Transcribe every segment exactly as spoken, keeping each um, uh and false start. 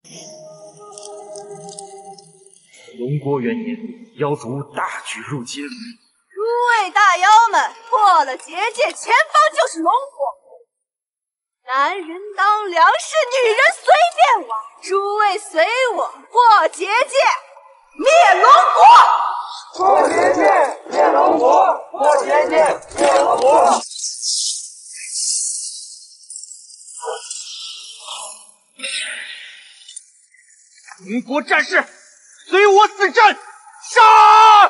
龙国元年，妖族大举入京。 诸位大妖们，破了结界，前方就是龙国。男人当粮食，女人随便玩。诸位随我破结界，灭龙国！ 破结界，灭龙国！破结界，灭龙国！ 龙国战士，随我死战！杀！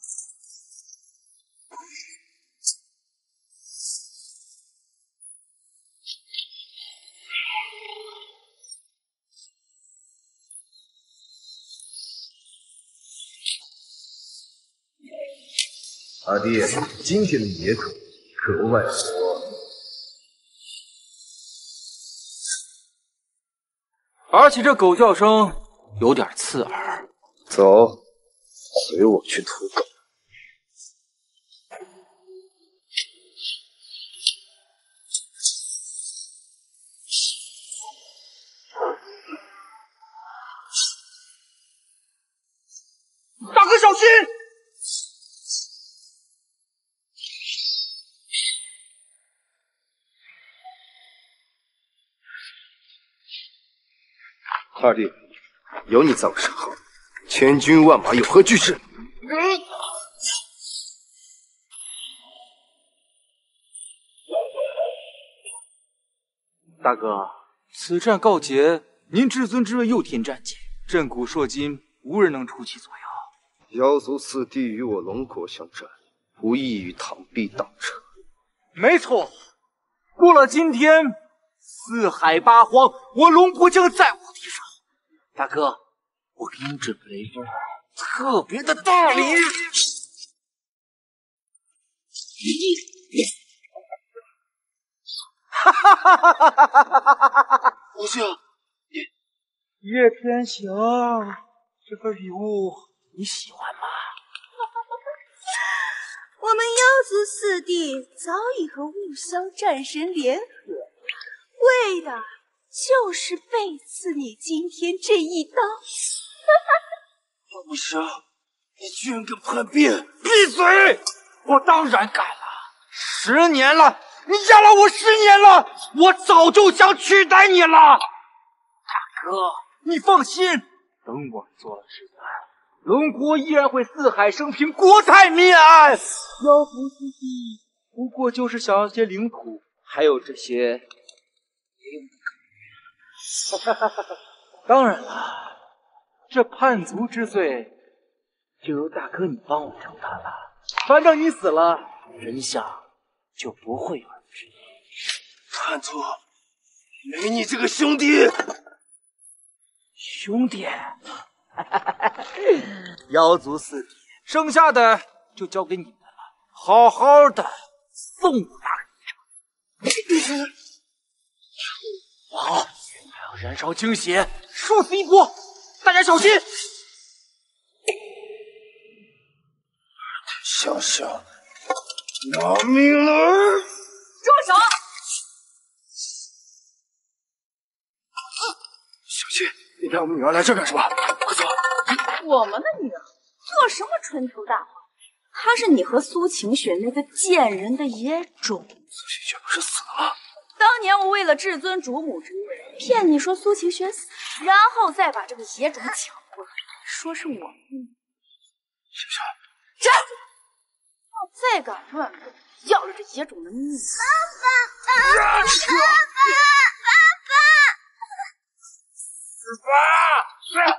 阿弟，今天的野种格外火。 而且这狗叫声有点刺耳。 走，随我去屠狗。 大哥小心！ 二弟，有你在我身后，千军万马有何惧事？ 大哥，此战告捷，您至尊之位又添战绩，震古烁今，无人能出其左右。 妖族四弟与我龙国相战，无异于螳臂挡车。 没错，过了今天，四海八荒，我龙国将再无敌手。大哥，我给你准备了一份特别的大礼。哈哈哈哈哈哈！不行，叶天行，这份礼物你喜欢吗？ 我们妖族四弟早已和雾霄战神联合，为的就是背刺你今天这一刀。 不行，你居然敢叛变！闭嘴！我当然敢了。十年了，你压了我十年了，我早就想取代你了。大哥，你放心，等我做了至尊，龙国依然会四海升平，国泰民安。妖族四弟不过就是想要些领土，还有这些没用的狗粮。当然了，这叛族之罪就由大哥你帮我承担了。反正你死了，真相就不会有人知道。 叛徒，没你这个兄弟！ 兄弟，妖族四弟，剩下的就交给你们了，好好的送我大人一程。好，还要燃烧精血，殊死一搏，大家小心！ 想想拿命了！ 住手！ 小心，你带我们女儿来这干什么？快走！ 我们的女儿做什么春秋大话？她是你和苏晴雪那个贱人的野种。 苏晴雪不是死了？ 当年我为了至尊主母之位，骗你说苏晴雪死，然后再把这个野种抢过来，说是我们。 雪雪， 站住！要再敢乱动，要了这野种的命！爸爸，爸爸，爸爸， 死吧！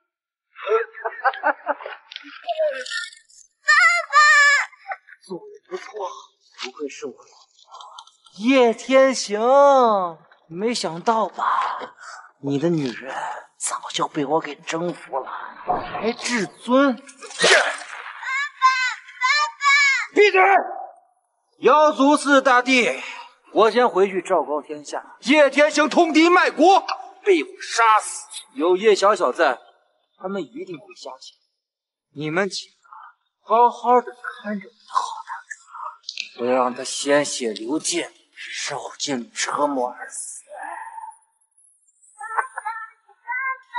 爸爸， 做的不错，不愧是我叶天行，没想到吧？你的女人早就被我给征服了，还至尊！爸爸，爸爸， 闭嘴！妖族四大帝，我先回去昭告天下，叶天行通敌卖国，被我杀死。有叶小小在，他们一定会相信。你们几个好好的看着我的好大哥，别让他鲜血流尽，受尽折磨而死。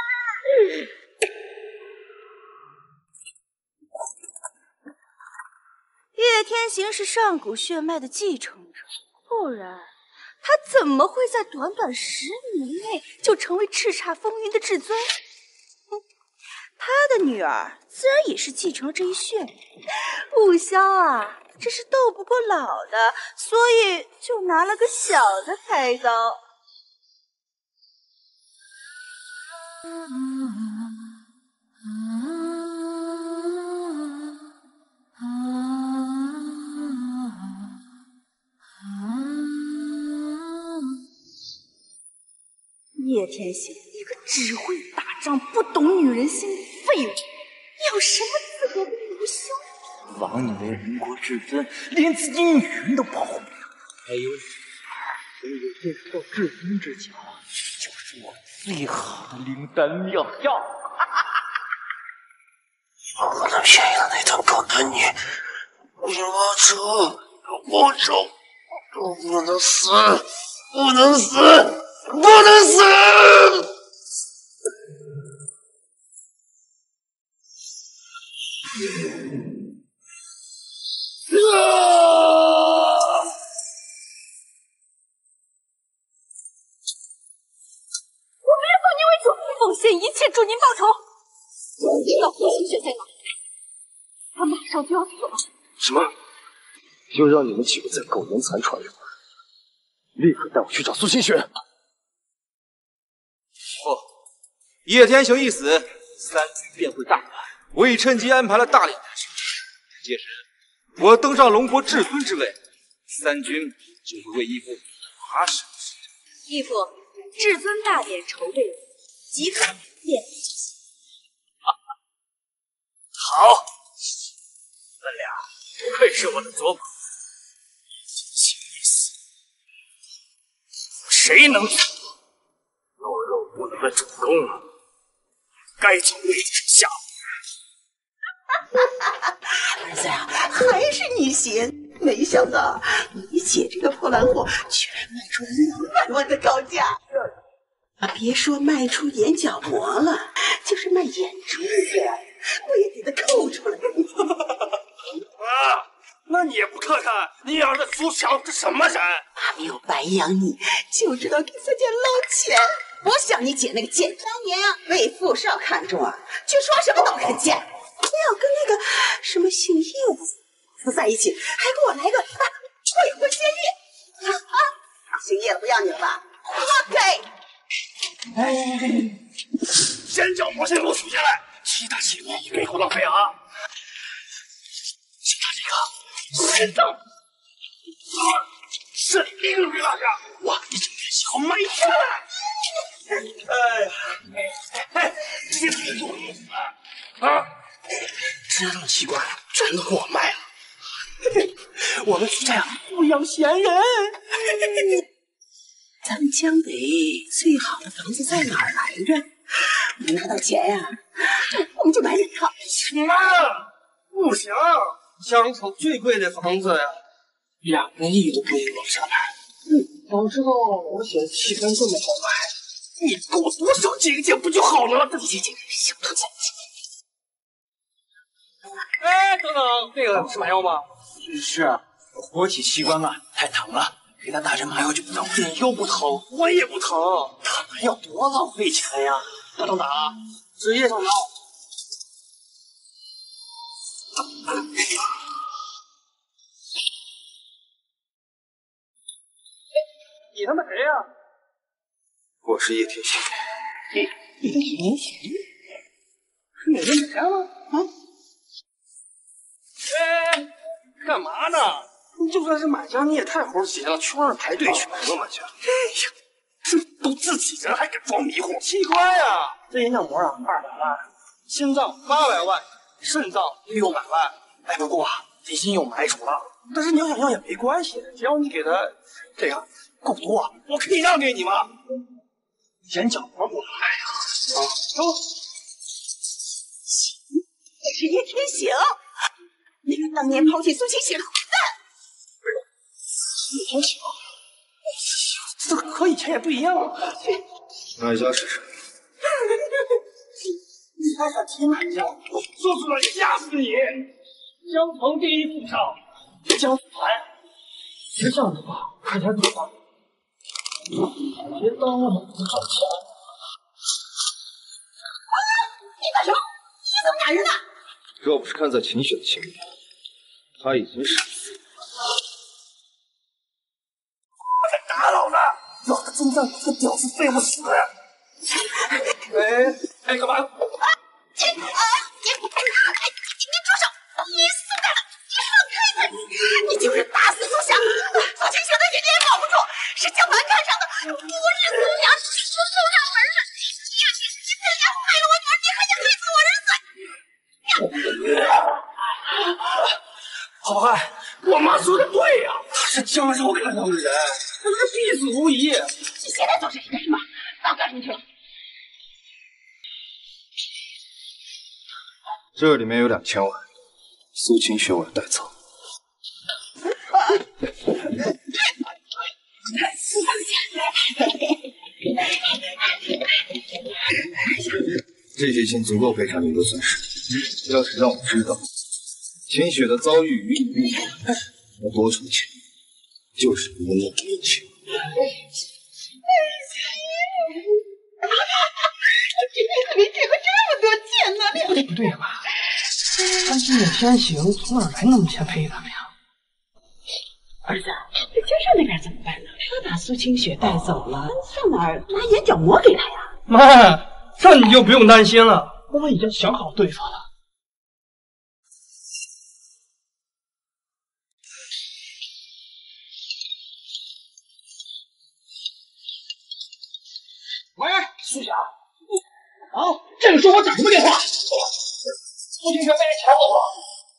行是上古血脉的继承者，不然他怎么会在短短十年内就成为叱咤风云的至尊？哼，他的女儿自然也是继承了这一血脉。武萧啊，只是斗不过老的，所以就拿了个小的开刀。叶天行，一个只会打仗不懂女人心的废物，你有什么资格跟武萧？ 枉你为人国至尊，连自己女人都保护不了，还有你，能有这套至尊之甲，就是我最好的灵丹妙药。 我能便宜了那对狗男女，你我走，我走，我不能死，不能死，不能死！ 我没人奉您为主，奉献一切助您报仇。我知道苏清雪在哪里，他马上就要死了。 什么？就让你们几个在苟延残喘一会儿，立刻带我去找苏清雪。 不，叶天行一死，三军便会大乱。我已趁机安排了大量大事，届时我登上龙国至尊之位，三军就会为义父马首是瞻。 义父，至尊大典筹备即可便进行。 好，你们俩不愧是我的左膀。秦一死，谁能走？肉肉不能的主公，该从位置上下。 儿子呀，还是你行！没想到你姐这个破烂货，居然卖出两百万的高价。啊，别说卖出眼角膜了，就是卖眼珠子，我也给他抠出来。 啊，那你也不看看你儿子苏强是什么人？ 他没有白养你，就知道给三姐捞钱。不像你姐那个贱，当年啊被傅少看中啊，就说什么都肯见。非要跟那个什么姓叶的夫在一起，还给我来个啊未婚先孕啊啊！姓叶的不要你了吧？活该！ 哎，先将魔仙果取下来，其他器官别给我浪费啊！就他这个肾脏，啊，这里一个都别落下，我一整天小卖去了。哎呀，哎，直接推给我死啊！这种器官全都给我卖了，我们是这样不养闲人。 咱们江北最好的房子在哪儿来着？我们拿到钱呀、啊，我们就买两套。 妈，不行，江城最贵的房子呀，两个亿都不能往下买。嗯，早知道我选器官这么好买，你给我多少借一借不就好了？这借借小兔崽子！哎，等等，这个是麻药吗？是，活体器官啊，太疼了。给他打针麻药就不疼，你又不疼，我也不疼，打麻药多浪费钱呀！不能打，职业上药。你他妈谁呀？ 我是叶天行。 叶叶天行？是哪个买家吗？啊？哎，干嘛呢？你就算是买家，你也太猴急了，去外面排队去。 什么买家？ 哎呀，这都自己人还敢装迷糊？器官呀，这眼角膜啊，二百万；心脏八百万；肾脏六百万。哎，不过啊，李欣又买主了。但是你要想要也没关系，只要你给他这个够多，我可以让给你吗？眼角膜过来。哎呀，啊，走。 这是叶天行，那个当年抛弃苏清雪的混蛋。 叶天行，这和以前也不一样了。 买家是谁？ 你还敢提买家？说出来吓死你！江城第一富商， 江子涵，别这样子吧，快点走吧。别耽误了，你好钱。 啊！你干什么？你怎么打人呢？ 若不是看在秦雪的心里，他已经傻死了。 我在打老子！老子真让你个屌丝废物死！哎哎，干嘛？啊！ 你啊！你你你住手！你死的！你放开他！你就是打死苏霞，苏清雪的姐姐也保不住，是江南看上的，不是苏霞，是苏上门的。你呀，你你在家害了我女儿，你还想害死我儿子？ 好汉，我妈说的对呀，他是江少看上的人，他是必死无疑。 你现在做这是干什么？早干什么去了？ 这里面有两千万，苏清雪我要带走。这些钱足够赔偿你的损失。要是让我知道秦雪的遭遇与你无关，我多出钱就是无能为情。 今天可没见过这么多钱呢！ 不对不对吧？咱今日天行从哪来那么钱赔他们呀？ 儿子，这江少那边怎么办呢？他把苏清雪带走了，上哪儿拿眼角膜给他呀？ 妈，这你就不用担心了，我们已经想好对付了。喂，苏霞。啊！这个时候我打什么电话？苏清雪被人抢走了。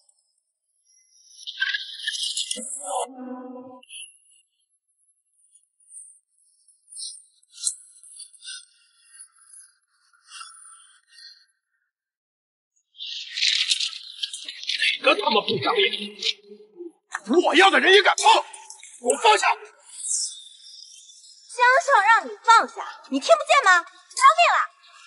哪个他妈不长眼？我要的人也敢碰，给我放下！ 江少让你放下，你听不见吗？饶命了！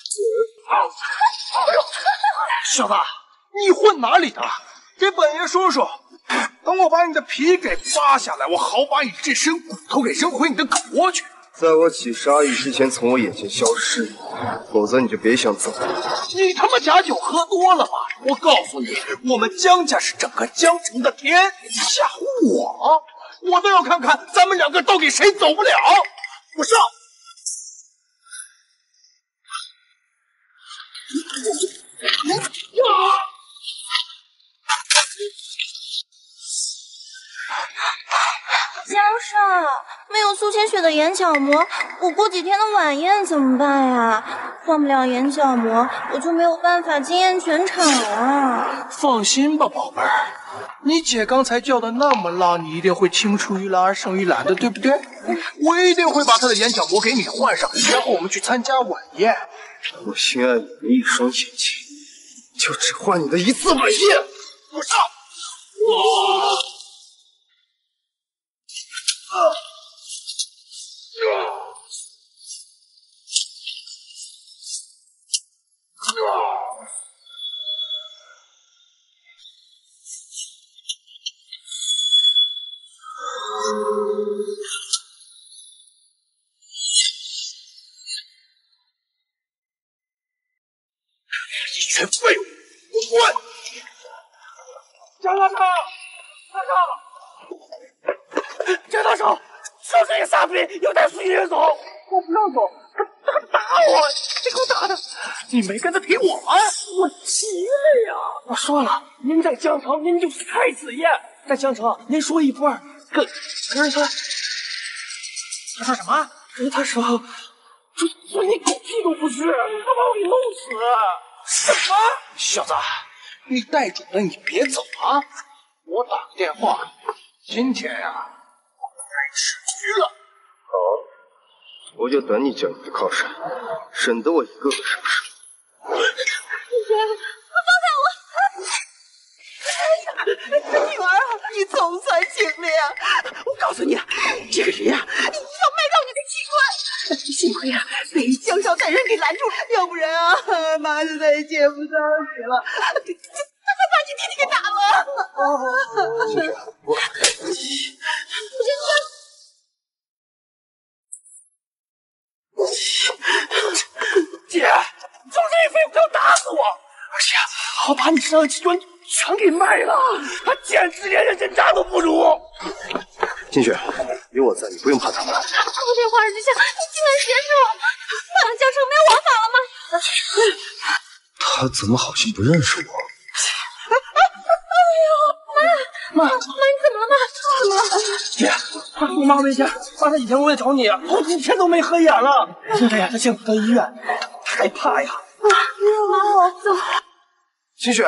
小子，你混哪里的？给本爷说说，等我把你的皮给扒下来，我好把你这身骨头给扔回你的狗窝去。 在我起杀意之前，从我眼前消失，否则你就别想走。 你他妈假酒喝多了吧？我告诉你，我们江家是整个江城的天，你吓唬我，我倒要看看咱们两个到底谁走不了。我上。 江少，没有苏清雪的眼角膜，我过几天的晚宴怎么办呀？换不了眼角膜，我就没有办法惊艳全场了。 放心吧，宝贝儿，你姐刚才叫的那么浪，你一定会青出于蓝而胜于蓝的，对不对？我一定会把她的眼角膜给你换上，然后我们去参加晚宴。 我心爱你的一双眼睛，就只换你的一次晚宴。 我上！我。啊！一群废物，滚滚！江大少，大少，江大少，就这个傻逼又带苏月走，我不让走，他他打我，这狗打的，你没跟他提我吗？我急了呀！我说了，您在江城，您就是太子爷，在江城您说一不二，可可是他，他说什么？可是他说，说说你狗屁都不是，他把我给弄死！什么？小子，你带主的你别走啊！我打个电话，今天呀、啊，我该吃局了。 好，我就等你叫你的靠山，省得我一个个上手。 女儿，你总算醒了呀！我告诉你，这个人呀，要卖掉你的器官。幸亏啊，被江少带人给拦住了，要不然啊，妈就再也见不到你了。他他把你弟弟给打了。 我他把你身上器官全给卖了，他简直连人渣都不如。 金雪，有我在，你不用怕他们。 光天化日之下，你竟然挟持我，大江城没有王法了吗？ 他怎么好像不认识我？ 妈，妈，妈，你怎么了，妈？怎么了？ 姐，他你妈没事，妈他以前为了找你，好几天都没合眼了。现在呀，他幸福到医院，他害怕呀。 妈，我走。 金雪。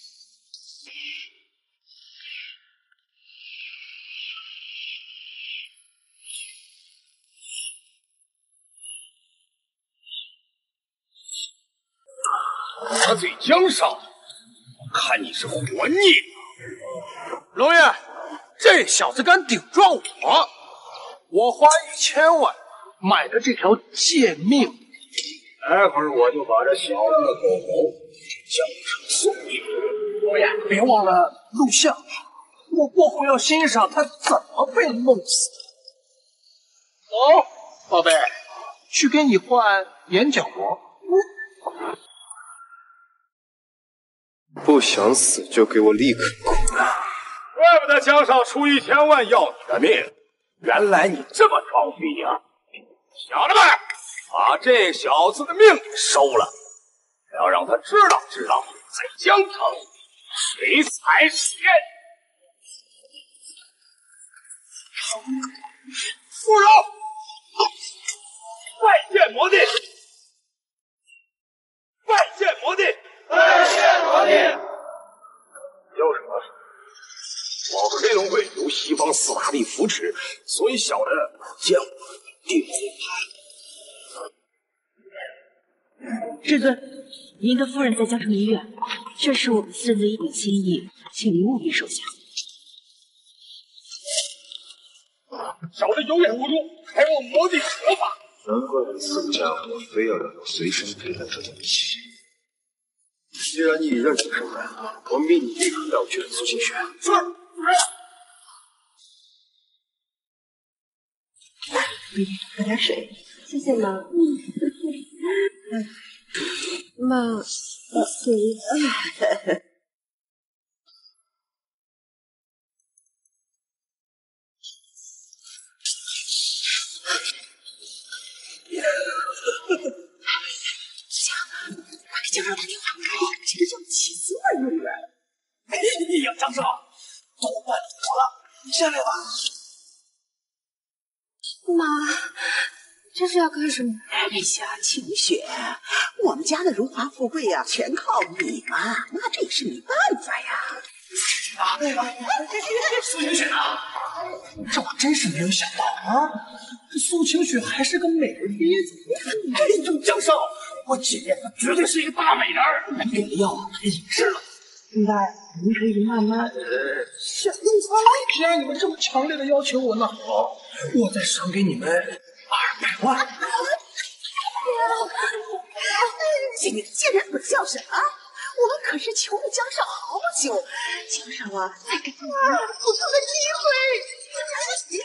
得罪江少，我看你是活腻了。 龙爷，这小子敢顶撞我，我花一千万买的这条贱命， 待会儿我就把这小子的狗头江上送去。 龙爷，别忘了录像，我过后要欣赏他怎么被弄死。走，宝贝，去给你换眼角膜。 不想死就给我立刻滚！ 怪不得江少出一千万要你的命，原来你这么装逼呀！小子们，把这小子的命收了，要让他知道知道，在江城谁才是天。不容！拜见魔帝！拜见魔帝！拜见魔帝！有什么？我黑龙会由西方四大帝扶持，所以小人见我定会派。 至尊，您的夫人在江城医院，这是我们私人的一点心意，请您务必收下。 小人有眼无珠，还望魔帝责罚。 难怪死家伙非要让我随身佩戴这东西。既然你已认出生人，我命你立刻调去苏清雪。 是。 喝点水。 谢谢妈。嗯，妈，水。 江少打电话，这个叫起子儿女。 哎呀，江少，都办妥了，你下来吧。 妈，这是要干什么？ 哎呀，晴雪，我们家的荣华富贵呀、啊，全靠你嘛，那这也是没办法呀。 啊，苏晴雪啊，这我真是没有想到啊，这苏晴雪还是个美人娣子。哎呦，江少。我姐姐她绝对是一个大美人，给的药太隐士了。 应该您可以慢慢呃想用它。既然你们这么强烈的要求我，那好，我再赏给你们二百万。 你们竟然不叫什么？我们可是求了江少好久，江少啊，再给我们一个复仇的机会。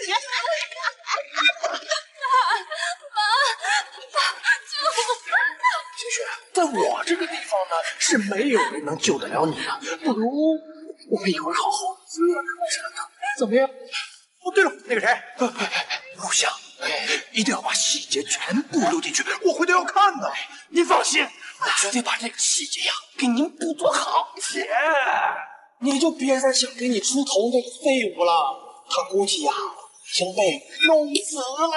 晴雪，在我这个地方呢，是没有人能救得了你的。不如我们一会儿好好折腾，怎么样？哦，对了，那个谁，录像，一定要把细节全部录进去，我回头要看的。您放心，我绝对把这个细节呀给您捕捉好。姐，你就别再想给你出头那个废物了，他估计呀已经被弄死了。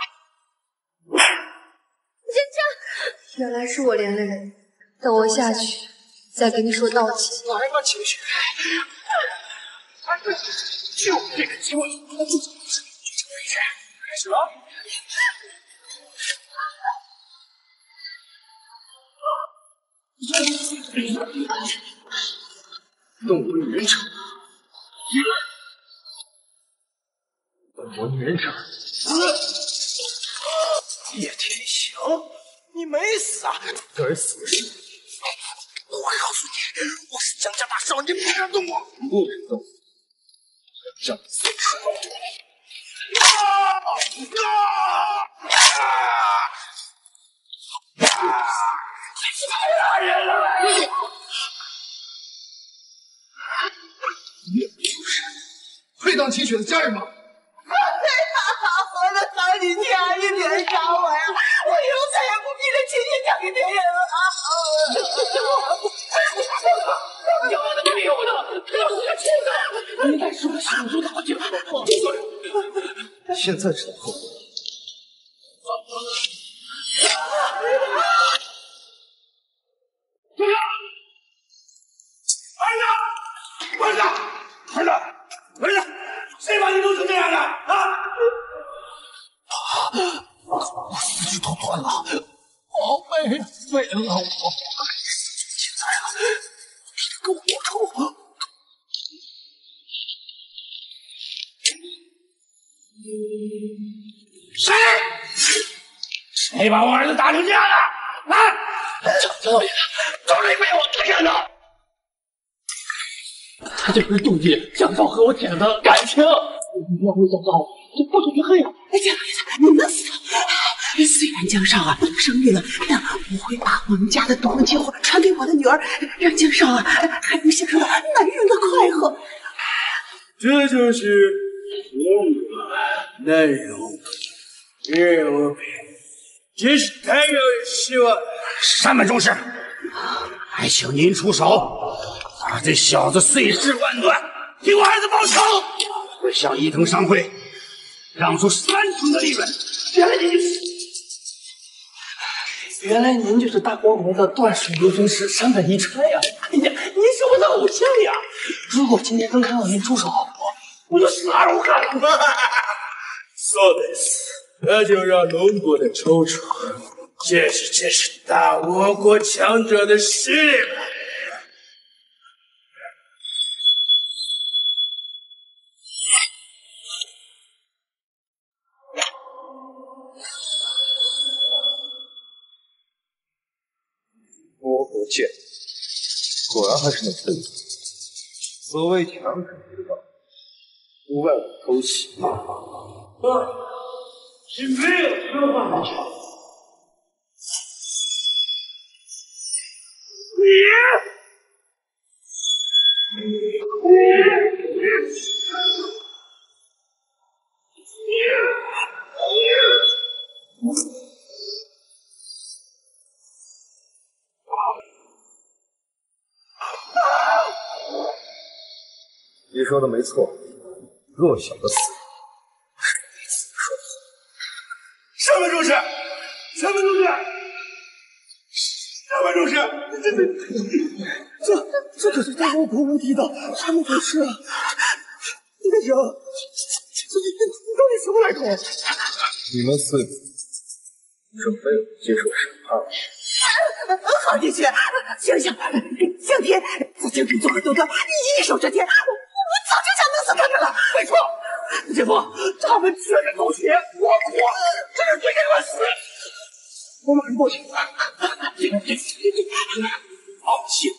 人渣，原来是我连累了你。等我下去，再跟你说道歉。 来吧，晴雪，就这个机会，我自己去成为人。开始了。 动我女人者，动我女人者，死！ 叶天行，你没死啊？ 该死是你！ 我告诉你，我是江家大少，你不敢动我！ 不准动！江家四处高多。啊啊啊！太吓人了！ 样秦雪的家人吗？ 我的好女家，你别杀我呀！我以后再也不逼着秦雪嫁给别人了。 你我的没有的，这是我亲的，你敢说小猪打警？闭嘴！ 现在知道后悔。 儿子，儿子，儿子，谁把你弄成这样的啊？ 我四肢都断了，我没废了，我现在啊，你给我报仇！ 谁？谁把我儿子打成这样的？啊！江少爷，都是被我干成的。他就是妒忌江少和我姐的感情。你要为江少就不许恨呀！ 哎，江老爷子，你能死吗？虽然江少啊生育了，但我会把我们家的独门绝活传给我的女儿，让江少啊还能享受到男人的快活。 这就是男人人无病，真是太让人失望了。 山本中士，还请您出手，把这小子碎尸万段，替我儿子报仇！我向伊藤商会让出三成的利润。原来您就是， 原来您就是大光国的断水流宗师山本一川呀！哎呀，您是我的偶像呀！如果今天能看到您出手，我我就死而无憾了。そうです，那就让龙国的抽抽见识见识大倭国强者的实力吧。 倭国剑，果然还是那废物。所谓强者之道，不外乎偷袭。 是没有说话的权利。 你说的没错，弱小的死是你自己说的。 山本中士，山本中士，山本中士，这这这这可是大倭国无敌的山本中士啊！你的人，这你你到底什么来头？ 你们四个准备接受审判。 好姐姐，想想江天在江城作恶多端，一手遮天，我我早就想弄死他们了。 没错，姐夫，他们血人狗血，我苦，这是罪该万死。我马上过去。放弃！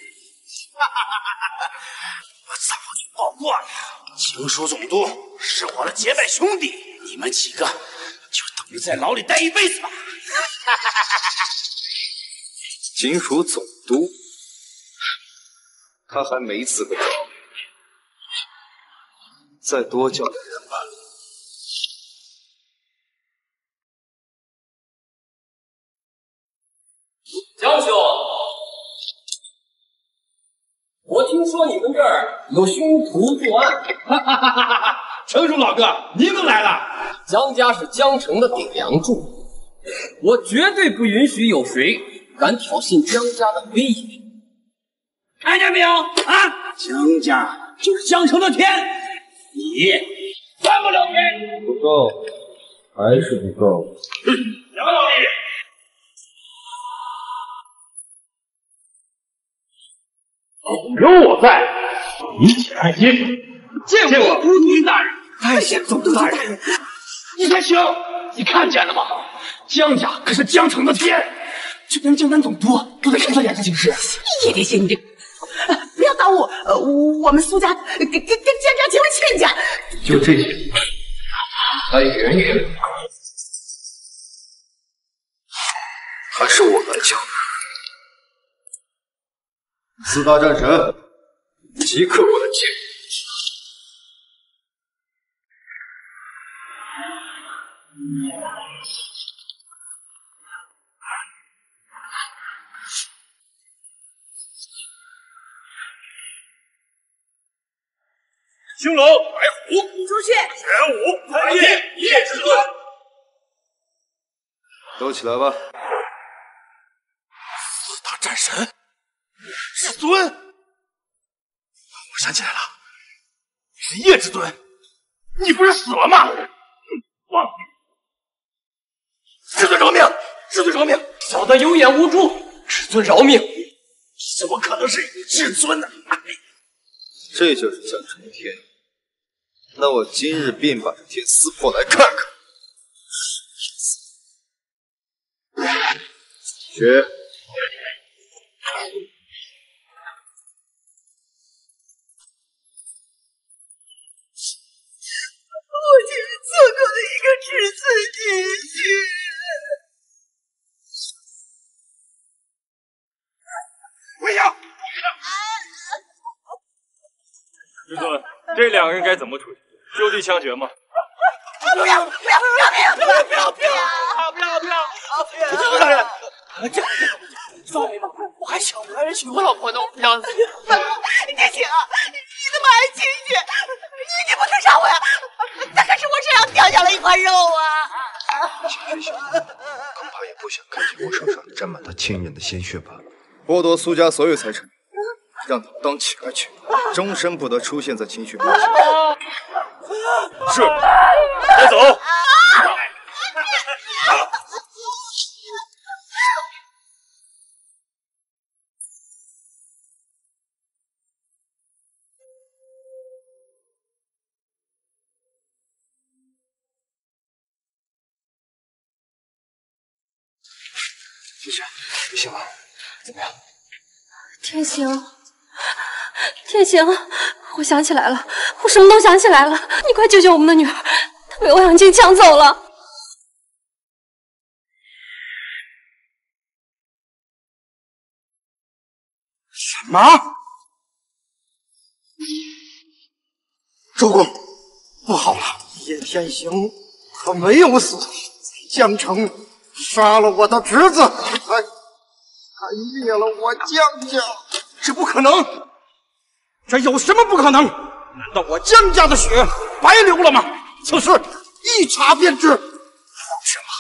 我早就报过了，情书总督是我的结拜兄弟，你们几个就等着在牢里待一辈子吧。 警署总督，他还没资格招你，再多叫点人吧。 江兄，我听说你们这儿有凶徒作案， 哈哈哈哈哈！城主老哥，您们来了。 江家是江城的顶梁柱，我绝对不允许有谁敢挑衅江家的威严。 看见没有啊？江家就是江城的天，你翻不了天。 不够，还是不够。 什么道理？有我在，一切安心。见过总督大人。 太谢总督大人， 你才行！你看见了吗？江家可是江城的天，就连江南总督都在看他眼这情势。 叶天仙，你这不要耽误，呃，我们苏家跟跟跟江家结为亲家。 就这些，他远远还是我来讲。四大战神，即刻过来见。 青楼白虎， 出去！ 玄武白夜夜之尊， 都起来吧。 四大战神，至尊。我想起来了，你是夜之尊，你不是死了吗？嗯，忘了。至尊饶命！至尊饶命！ 小的有眼无珠，至尊饶命！ 怎么可能是至尊呢？ 这就是江城的天，那我今日便把这天撕破来看看。雪， 我竟然错过了一个至尊女婿。 跪下！至尊，这两个人该怎么处理？就地枪决吗？ 不要不要不要不要不要不要不要不要不要！至尊大人，这放你吧，我还想我还娶我老婆呢，我不想死。 天晴，你怎么还清醒？你你不能杀我呀！那可是我身上掉下了一块肉啊！ 秦雪小子恐怕也不想看见我手上沾满他亲人的鲜血吧？剥夺苏家所有财产，让他当乞丐去，终身不得出现在秦雪面前。 是，带走。 秦雪，你醒了？怎么样？ 天行，天行，我想起来了，我什么都想起来了，你快救救我们的女儿，她被欧阳靖抢走了。 什么？周公，不好了！叶天行他没有死，在江城杀了我的侄子，还还灭了我江家。这不可能！这有什么不可能？难道我江家的血白流了吗？此事一查便知。放什么？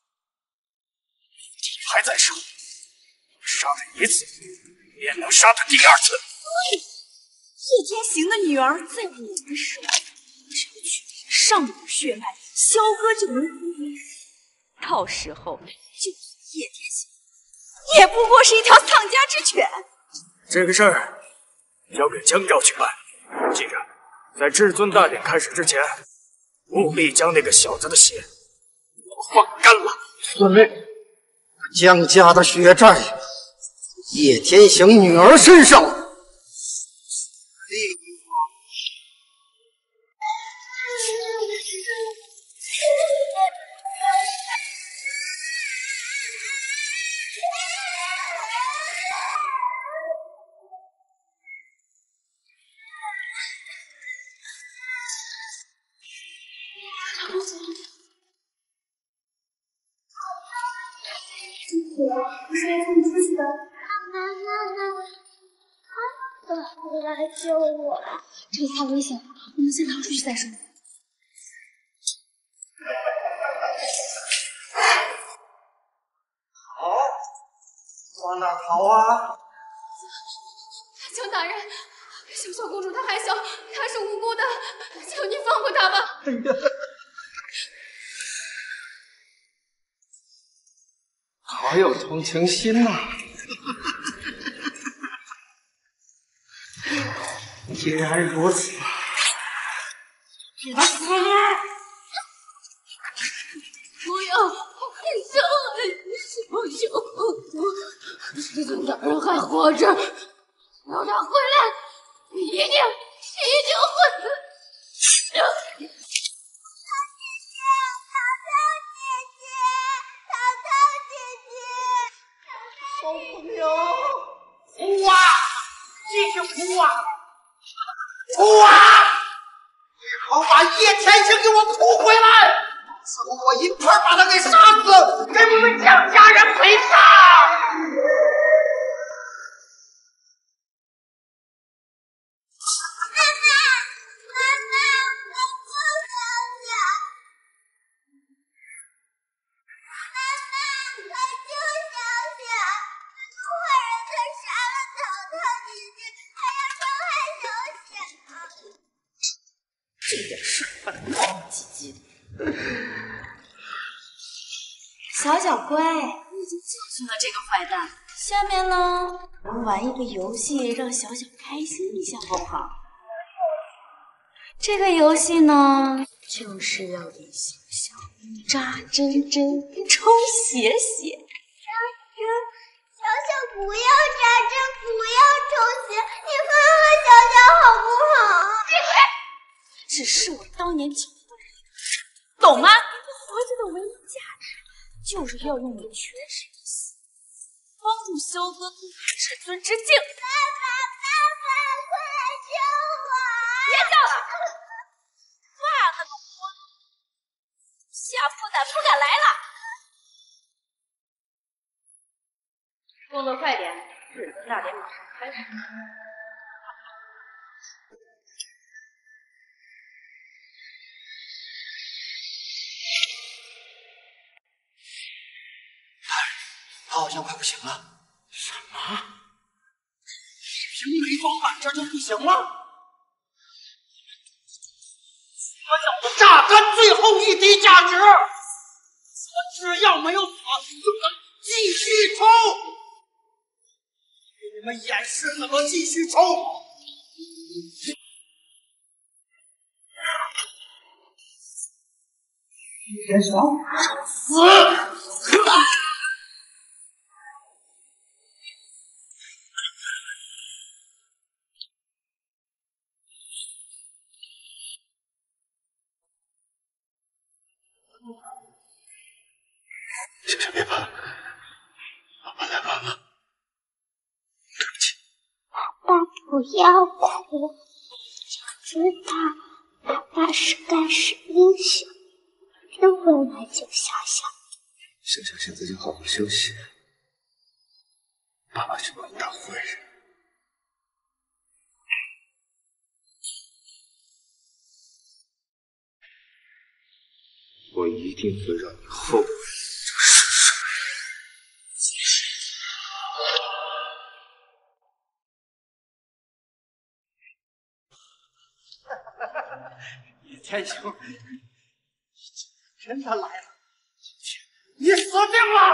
底牌在手，杀他一次，便能杀他第二次。 叶天行的女儿在我们手里，只要取上有血脉，萧哥就能复原。到时候，就算叶天行，也不过是一条丧家之犬。 这个事儿交给江昭去办。记着，在至尊大典开始之前，务必将那个小子的血放干了。 遵命。江家的血债，叶天行女儿身上。 回来救我！这里太危险了，我们先逃出去再说。 逃？往哪逃啊？ 江大人，小小公主她还小，她是无辜的，求你放过她吧。 哎呀，好有同情心呐、啊！既然如此，给他死了！ 不要，你伤害小小公主，至尊大人还活着，只要他回来，你一定一定会。 小朋友，哭啊！继续哭啊！哭啊！好，把叶天行给我哭回来！ 我一块把他给杀死，给我们江家人赔偿。 这点事办得磨磨唧唧的。小小乖，你已经教训了这个坏蛋。下面呢，我们玩一个游戏，让小小开心一下，好不好？这个游戏呢，就是要给小小扎针针、抽血血。 扎针，小小不要扎针，不要抽血，你放了小小好不好？闭嘴！ 只是我当年教你的事，懂吗？活着的唯一价值，就是要用你全身的血，帮助萧哥脱离至尊之境。 爸爸，爸爸，快来救我！ 别叫了，话那么多，下铺胆不敢来了。动作快点，至尊大典马上开始。 他好像快不行了。什么？平眉装满这就不行了？我有了榨干最后一滴价值，我只要没有死，就能继续冲。给你们演示怎么继续冲。人少死！ 小小别怕，爸爸来帮了。对不起。 爸爸不要哭，知道爸爸是盖世英雄，一定会来救小小。 小小现在就好好休息，爸爸去帮你打坏人。我一定会让你后悔这世上。 叶天行，真的来了！你死定了！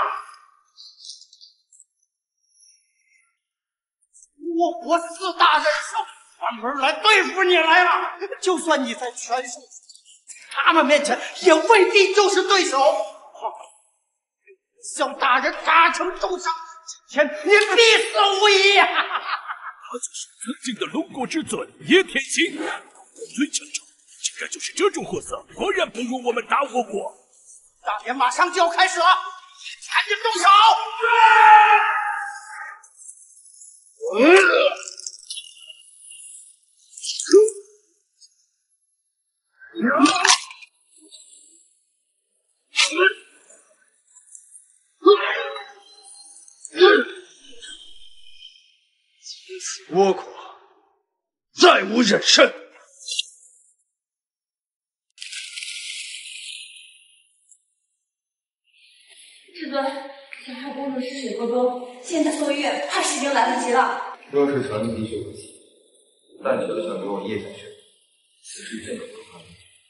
我国四大忍术专门来对付你来了，就算你在全术他们面前也未必就是对手。向大人打成重伤，今天你必死无疑呀！ 他就是曾经的龙国之尊叶天行，最强者，竟然就是这种货色，果然不如我们大倭国。 大典马上就要开始了，赶紧动手！ 倭国再无忍胜。 至尊，小少公主失血过多，现在送医院怕是已经来不及了。 若是传的确不急，但小小给我咽下去，此事真的不可能。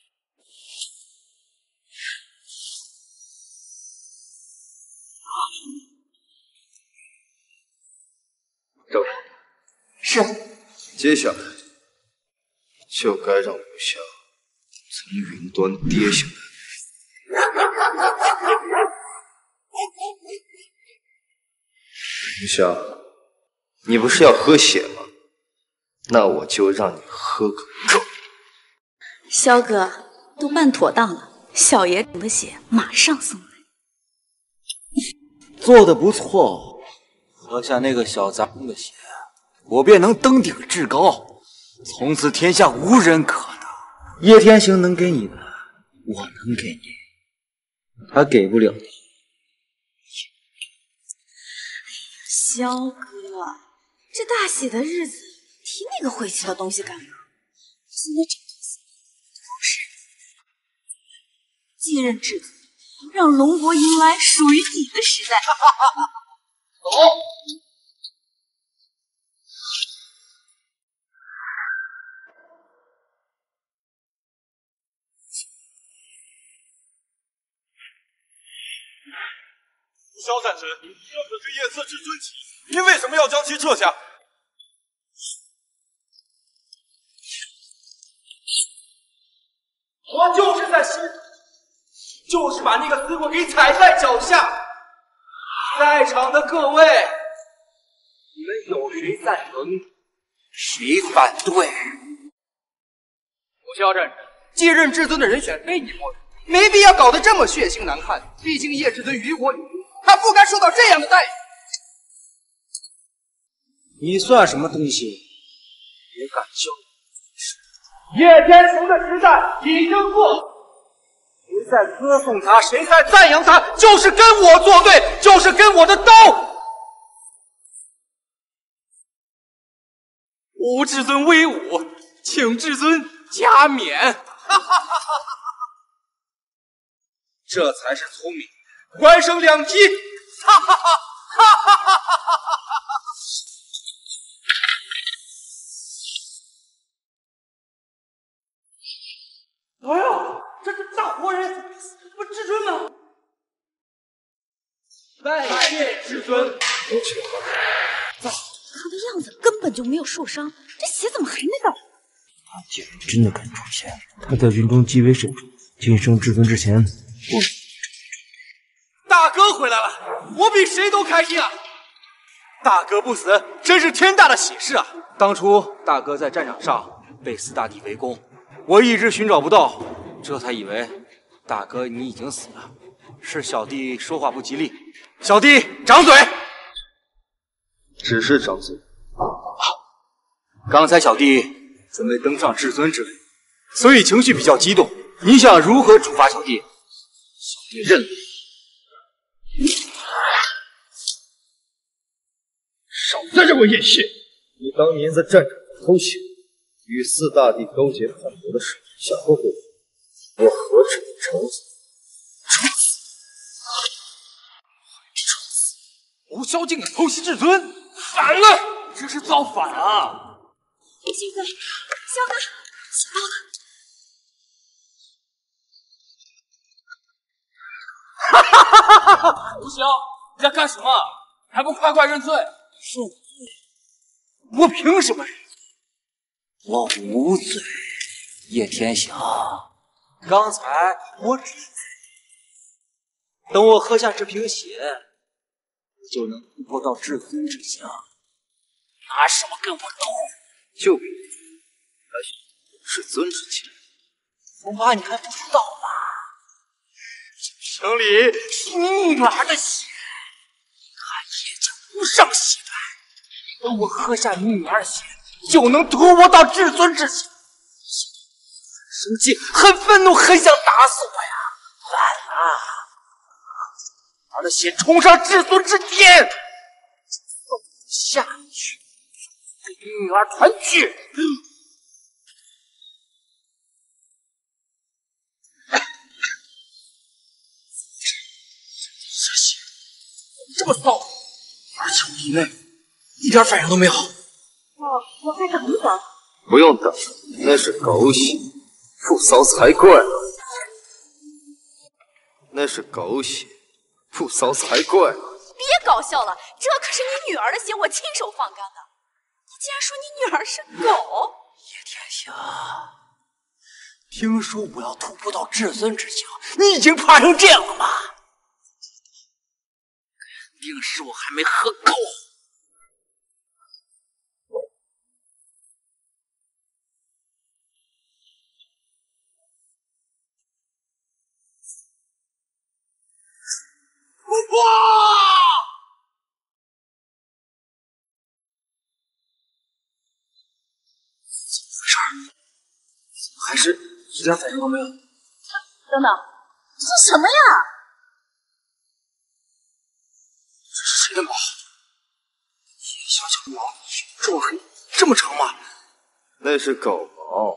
赵氏。 是。 接下来就该让武侠从云端跌下来。云霞，你不是要喝血吗？那我就让你喝个够。 萧哥，都办妥当了，小爷的血马上送来。 做的不错，喝下那个小杂种的血，我便能登顶至高，从此天下无人可挡。叶天行能给你的，我能给你； 他给不了你。 萧哥，这大喜的日子提那个晦气的东西干嘛？现在整件事都是继任至尊，让龙国迎来属于你的时代。 走。 萧战神，这可是夜色至尊旗，您为什么要将其撤下？我就是在心，就是把那个死鬼给踩在脚下。在场的各位，你们有谁赞成，谁反对？ 不萧战神，继任至尊的人选非你莫属，没必要搞得这么血腥难看。毕竟叶至尊于国有功，他不该受到这样的待遇。 你算什么东西？也敢叫我？ 叶天雄的时代已经过去。谁在歌颂他，谁在赞扬他，就是跟我作对，就是跟我的刀。吾至尊威武，请至尊加冕。哈哈哈哈哈！这才是聪明，官升两级。哈哈哈哈哈哈哈哈！哎呀，这这大活人，不至尊吗？拜见至尊。 他的样子根本就没有受伤，这血怎么还没到？ 他既然真的肯出现，他在军中极为慎重。晋升至尊之前，我大哥回来了，我比谁都开心啊！大哥不死，真是天大的喜事啊！当初大哥在战场上被四大帝围攻，我一直寻找不到，这才以为大哥你已经死了。是小弟说话不吉利，小弟掌嘴。 只是掌嘴。 刚才小弟准备登上至尊之位，所以情绪比较激动。你想如何处罚小弟？小弟认了。 少在这给我演戏！你当年在战场上偷袭，与四大帝勾结叛国的事，想过后悔？我何止你处死？处死！ 处死！吴萧竟敢偷袭至尊，反了！这是造反啊！ 幸亏萧哥想到了。 哈哈哈哈哈哈！吴萧，你在干什么？还不快快认罪！认罪？我凭什么认罪？我无罪。叶天翔，刚才我只是等我喝下这瓶血，就能突破到至尊之境。拿什么跟我斗？ 就凭还至尊之境， 恐怕你还不知道吧？城里是你女儿的血，看叶家无上血脉。等我喝下你女儿的血，就能突破到至尊之境。生气，很愤怒，很想打死我呀！反了，女儿的血冲上至尊之巅，送下去，跟女儿团聚。这血这么骚，而且我体内一点反应都没有。 我我还等一等。 不用等，那是狗血，不骚才怪。那是狗血，不骚才怪。 别搞笑了，这可是你女儿的血，我亲手放干的。你竟然说你女儿是狗？ 叶天翔，听说我要突破到至尊之境，你已经怕成这样了吗？肯定是我还没喝够。哇！怎么回事？怎么还是一点反应都没有？ 等等，这是什么呀？ 天宝，小小毛这么黑，这么长吗？ 那是狗毛，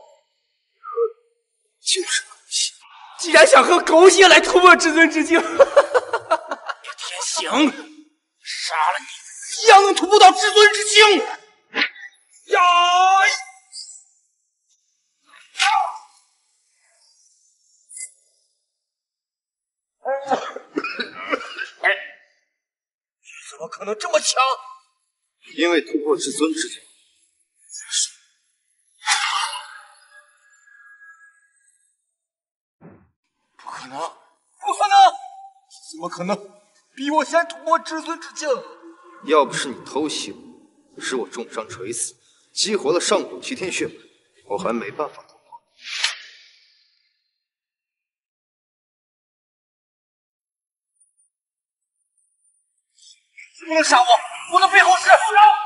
就是狗血。 既然想和狗血来突破至尊之境，天行，杀了你，一样能突破到至尊之境。呀！怎么可能这么强？ 因为突破至尊之境。 不可能，不可能！怎么可能比我先突破至尊之境？ 要不是你偷袭我，使我重伤垂死，激活了上古齐天血脉，我还没办法突破。 不能杀我！我的背后是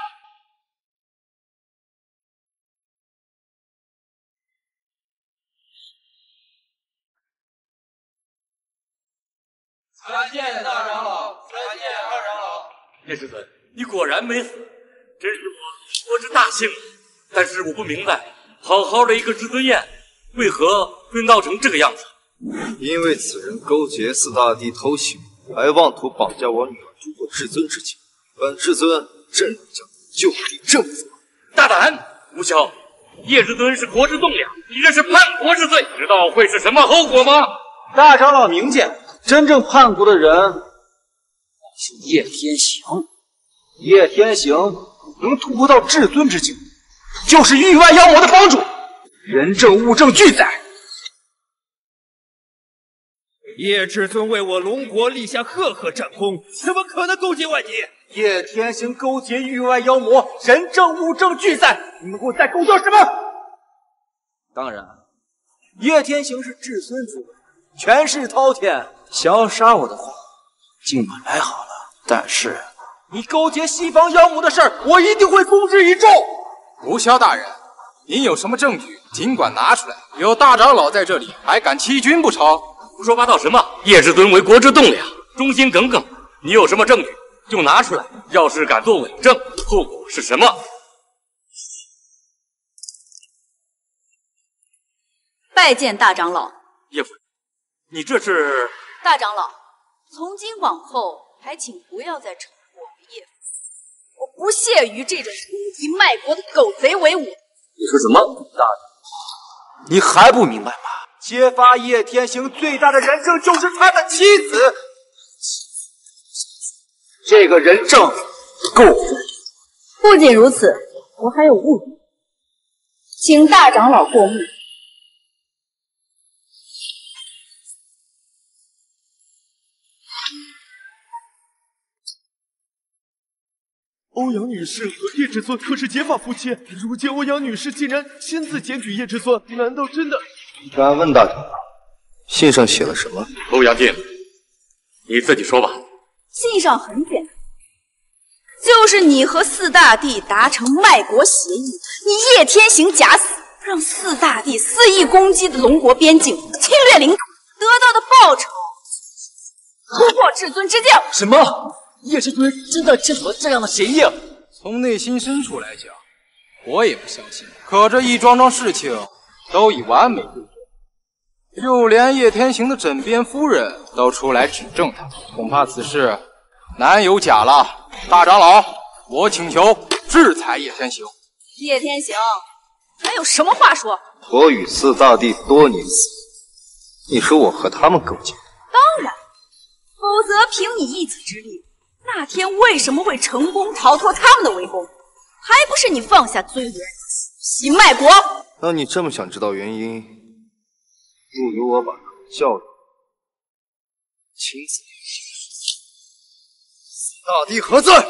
参见大长老，参见二长老。 叶至尊，你果然没死，真是我国之大幸。但是我不明白，好好的一个至尊宴，为何会闹成这个样子？ 因为此人勾结四大帝偷袭我，还妄图绑架我女儿突破至尊之境。本至尊朕让将就地正法。 大胆无效！叶至尊是国之栋梁，你这是叛国之罪，知道会是什么后果吗？ 大长老明鉴，真正叛国的人是叶天行。叶天行能突破到至尊之境，就是域外妖魔的帮主，人证物证俱在。 叶至尊为我龙国立下赫赫战功，怎么可能勾结外敌？叶天行勾结域外妖魔，人证物证俱在，你们给我在勾结什么？当然，叶天行是至尊之位，权势滔天，想要杀我的话，尽管来好了。但是你勾结西方妖魔的事儿，我一定会公之于众。 吴萧大人，您有什么证据，尽管拿出来。有大长老在这里，还敢欺君不成？ 胡说八道什么？叶至尊为国之栋梁，忠心耿耿，你有什么证据就拿出来。要是敢做伪证，后果是什么？ 拜见大长老。 叶夫人，你这是…… 大长老，从今往后，还请不要再称呼我为叶夫。我不屑与这种通敌卖国的狗贼为伍。 你说什么？大人， 你还不明白吗？揭发叶天行最大的人证就是他的妻子。这个人证够分。 不仅如此，我还有物证，请大长老过目。 欧阳女士和叶至尊可是结发夫妻，如今欧阳女士竟然亲自检举叶至尊，难道真的？ 敢问大长老，信上写了什么？ 欧阳靖，你自己说吧。 信上很简单，就是你和四大帝达成卖国协议，你叶天行假死，让四大帝肆意攻击的龙国边境，侵略领土，得到的报酬突破至尊之境。 什么？叶至尊真的签署了这样的协议？ 从内心深处来讲，我也不相信。可这一桩桩事情都已完美对证，就连叶天行的枕边夫人都出来指证他，恐怕此事难有假了。大长老，我请求制裁叶天行。 叶天行，还有什么话说？ 我与四大帝多年死，你说我和他们勾结？ 当然，否则凭你一己之力，那天为什么会成功逃脱他们的围攻？还不是你放下尊严，洗卖国？ 那你这么想知道原因，不如我把教育亲自四大帝何罪？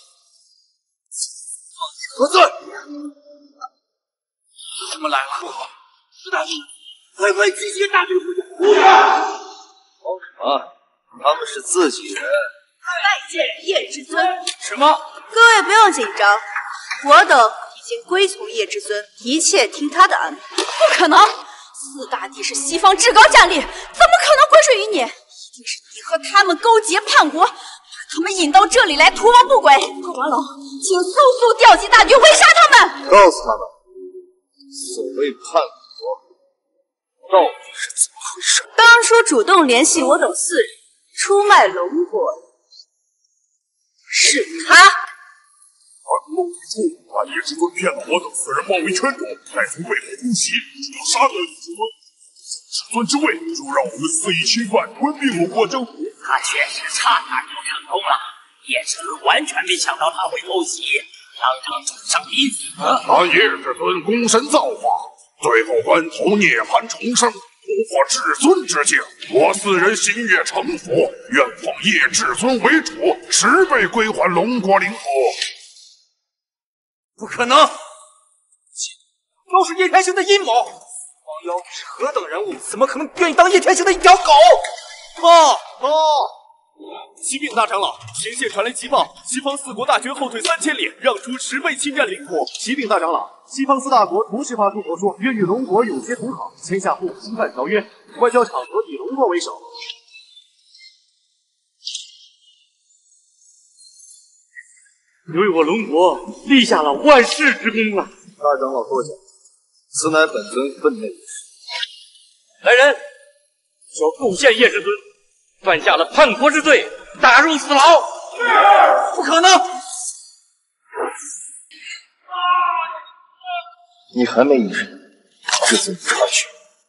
何罪？ 他们来了！不好，四大帝快快集结大队护驾！ 慌什么？他们是自己人。 拜见叶至尊。 什么？ 各位不用紧张，我等已经归从叶至尊，一切听他的安排。不可能！四大帝是西方至高战力，怎么可能归顺于你？一定是你和他们勾结叛国，把他们引到这里来图谋不轨。凤凰楼，请速速调集大军围杀他们！ 告诉他们，所谓叛国到底是怎么回事？ 当初主动联系我等四人出卖龙国是他。 而龙主把叶之尊骗了我等四人包围圈中，再从背后突袭，要杀掉叶之尊。至尊之位，就让我们肆意侵犯，吞并龙国疆土。 他确实差点就成功了。叶之尊完全没想到他会偷袭，当场重伤濒死。 他叶之尊功神造化，最后关头涅槃重生，突破至尊之境。我四人心悦诚服，愿奉叶至尊为主，十倍归还龙国领土。 不可能，都是叶天行的阴谋。王妖是何等人物，怎么可能愿意当叶天行的一条狗？ 报报！启禀大长老，前线传来急报，西方四国大军后退三千里，让出十倍侵占领土。启禀大长老，西方四大国同时发出国书，愿与龙国有结同好，签下不侵犯条约。外交场合以龙国为首。 你为我龙国立下了万世之功啊！ 大长老多讲，此乃本尊分内之事。 来人，说构陷叶至尊，犯下了叛国之罪，打入死牢。是，不可能！ 你还没意识到至尊的差距。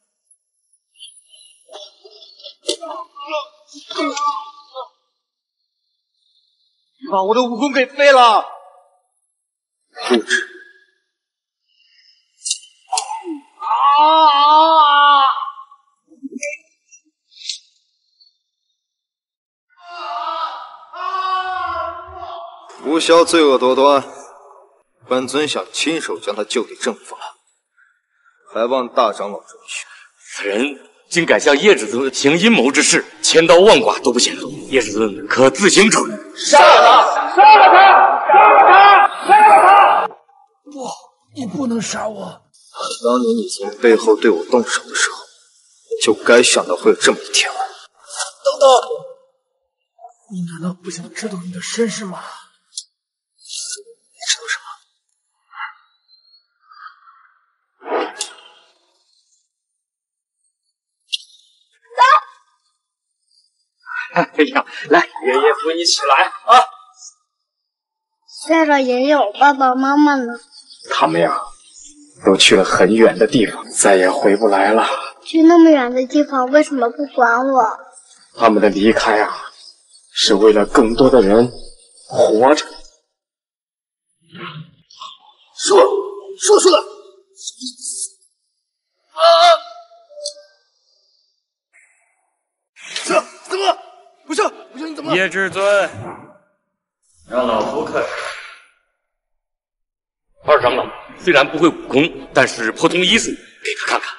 你把我的武功给废了！ 不止。 啊！ 吴萧罪恶多端，本尊想亲手将他就地正法，还望大长老准许。 此人竟敢向叶至尊行阴谋之事，千刀万剐都不嫌多。叶至尊可自行处理。 杀了他！杀了他！杀了他！杀了他！ 不，你不能杀我！ 当年你从背后对我动手的时候，就该想到会有这么一天。 等等，你难道不想知道你的身世吗？ 你知道什么？哎呀，来，爷爷扶你起来啊！ 再让爷爷，我爸爸妈妈呢？ 他们呀，都去了很远的地方，再也回不来了。 去那么远的地方，为什么不管我？ 他们的离开啊，是为了更多的人活着。 说说出来！啊！这怎么了？不是不是，你怎么了？ 叶至尊，让老夫看。二长老虽然不会武功，但是颇通医术，给他看看。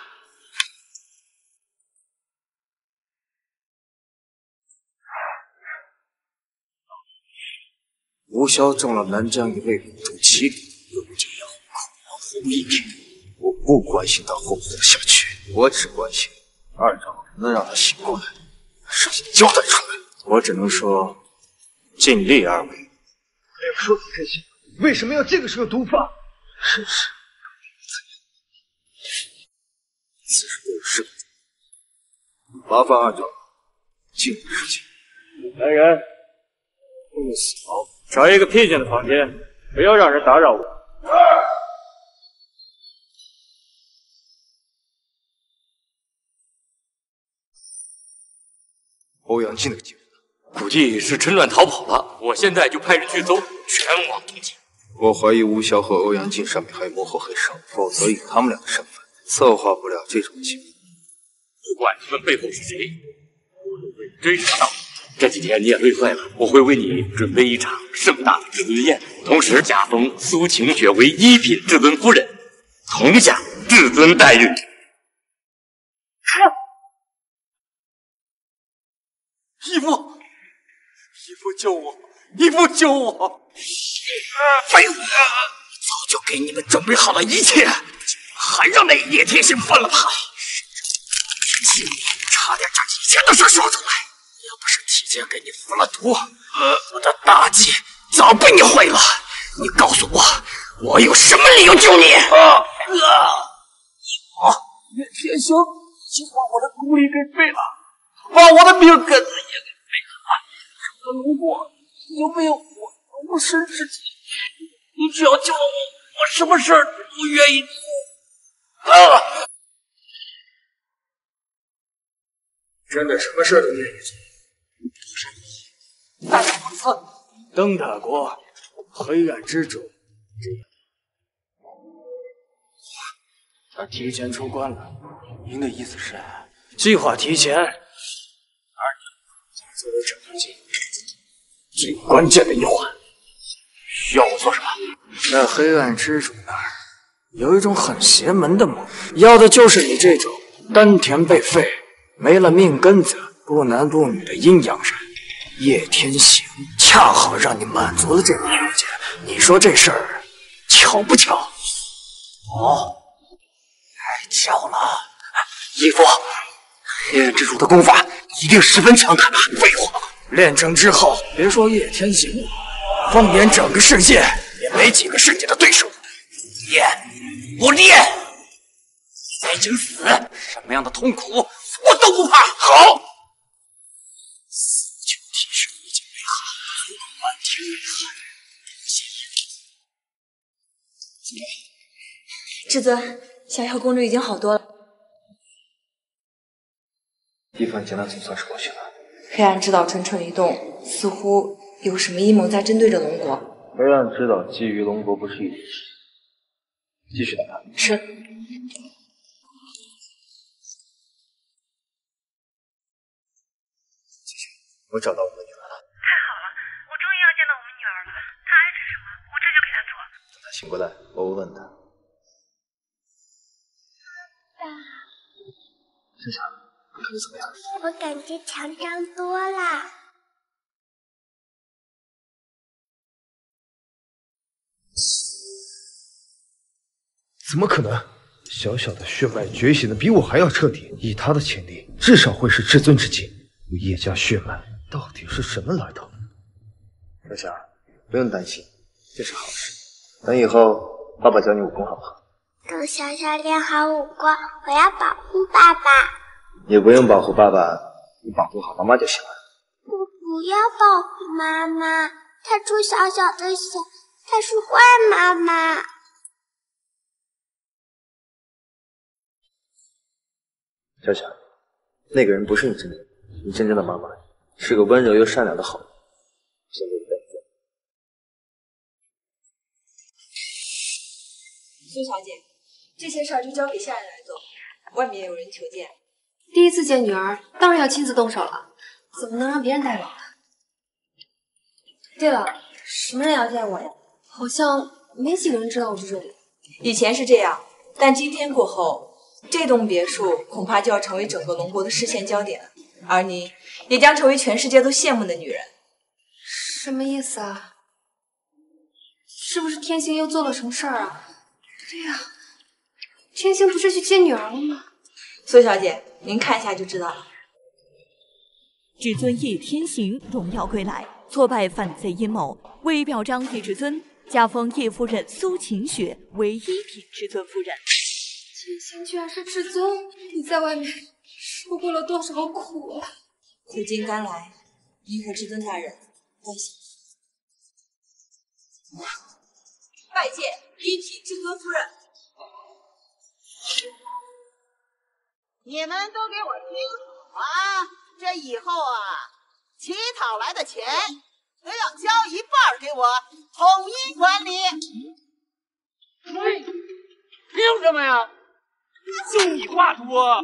吴萧中了南疆一位领主麒麟，如今要口服一品。 我不关心他活不活得下去，我只关心二长老能让他醒过来，事情交代出来。 我只能说，尽力而为。 没有说出真相，为什么要这个时候毒发？ 世事此事都有事，麻烦二长老尽力事情。 来人，进入死牢，找一个僻静的房间，不要让人打扰我。 欧阳靖那个贱人， 估计是趁乱逃跑了。我现在就派人去搜，全网通缉。 我怀疑吴萧和欧阳靖上面还有幕后黑手，否则以他们俩的身份，策划不了这种计谋。 不管他们背后是谁，我都会追查到。这几天你也累坏了，我会为你准备一场盛大的至尊宴，同时加封苏晴雪为一品至尊夫人，同享至尊待遇。义父，义父救我！义父救我！ 废物！早就给你们准备好了一切，还让那叶天行翻了牌，差点将一切都说说出来。要不是提姐给你服了毒，我的大计早被你毁了。你告诉我，我有什么理由救你？啊啊！岳天行已经把我的功力给废了，把我的命根子也给废了。这个龙国有没有我无神之体？你只要救了我，我什么事儿都愿意做。啊！ 真的什么事都愿意做。 大王子， 邓大国，黑暗之主，他提前出关了。您的意思是，计划提前，而你作为整个计划最关键的一环，需要我做什么？在黑暗之主那儿有一种很邪门的魔，要的就是你这种丹田被废、没了命根子、不男不女的阴阳人。叶天行恰好让你满足了这个条件，你说这事儿巧不巧？哦，太巧了。义父，黑暗之主的功法一定十分强大吧？废话，练成之后，别说叶天行，放眼整个世界，也没几个是你的对手。练，不练，爱情死，什么样的痛苦我都不怕。好。 至尊，小妖公主已经好多了。 地方劫难总算是过去了。 黑暗之岛蠢蠢欲动，似乎有什么阴谋在针对着龙国。 黑暗之岛觊觎龙国不是一点事，继续打他。 是。 我找到我们的女儿了。 太好了，我终于要见到我们女儿了。她爱吃什么，我这就给她做。 等她醒过来，我会问她。 爸， 夏夏，你感觉怎么样？ 我感觉强壮多啦。 怎么可能？小小的血脉觉醒的比我还要彻底，以他的潜力，至少会是至尊之境。我叶家血脉到底是什么来头？ 夏夏，不用担心，这是好事。等以后爸爸教你武功好不好？ 等小小练好武功，我要保护爸爸。 也不用保护爸爸，你保护好妈妈就行了。 我不要保护妈妈，她出小小的血，她是坏妈妈。 小小，那个人不是你真的，你真正的妈妈是个温柔又善良的好人。现在在做。 苏小姐，这些事儿就交给下人来做，外面有人求见。 第一次见女儿，当然要亲自动手了，怎么能让别人代劳呢？ 对了，什么人要见我呀？ 好像没几个人知道我住这里。 以前是这样，但今天过后，这栋别墅恐怕就要成为整个龙国的视线焦点了，而你也将成为全世界都羡慕的女人。 什么意思啊？是不是天行又做了什么事儿啊？对呀、啊，天行不是去接女儿了吗？ 苏小姐，您看一下就知道了。 至尊叶天行荣耀归来，挫败反贼阴谋，为表彰叶至尊，加封叶夫人苏晴雪为一品至尊夫人。 天行居然是至尊，你在外面受过了多少苦啊！ 苦尽甘来，您和至尊大人欢喜。拜见一品至尊夫人。 你们都给我听好啊！这以后啊，乞讨来的钱都要交一半给我，统一管理。 嘿，凭什么呀？就你话多！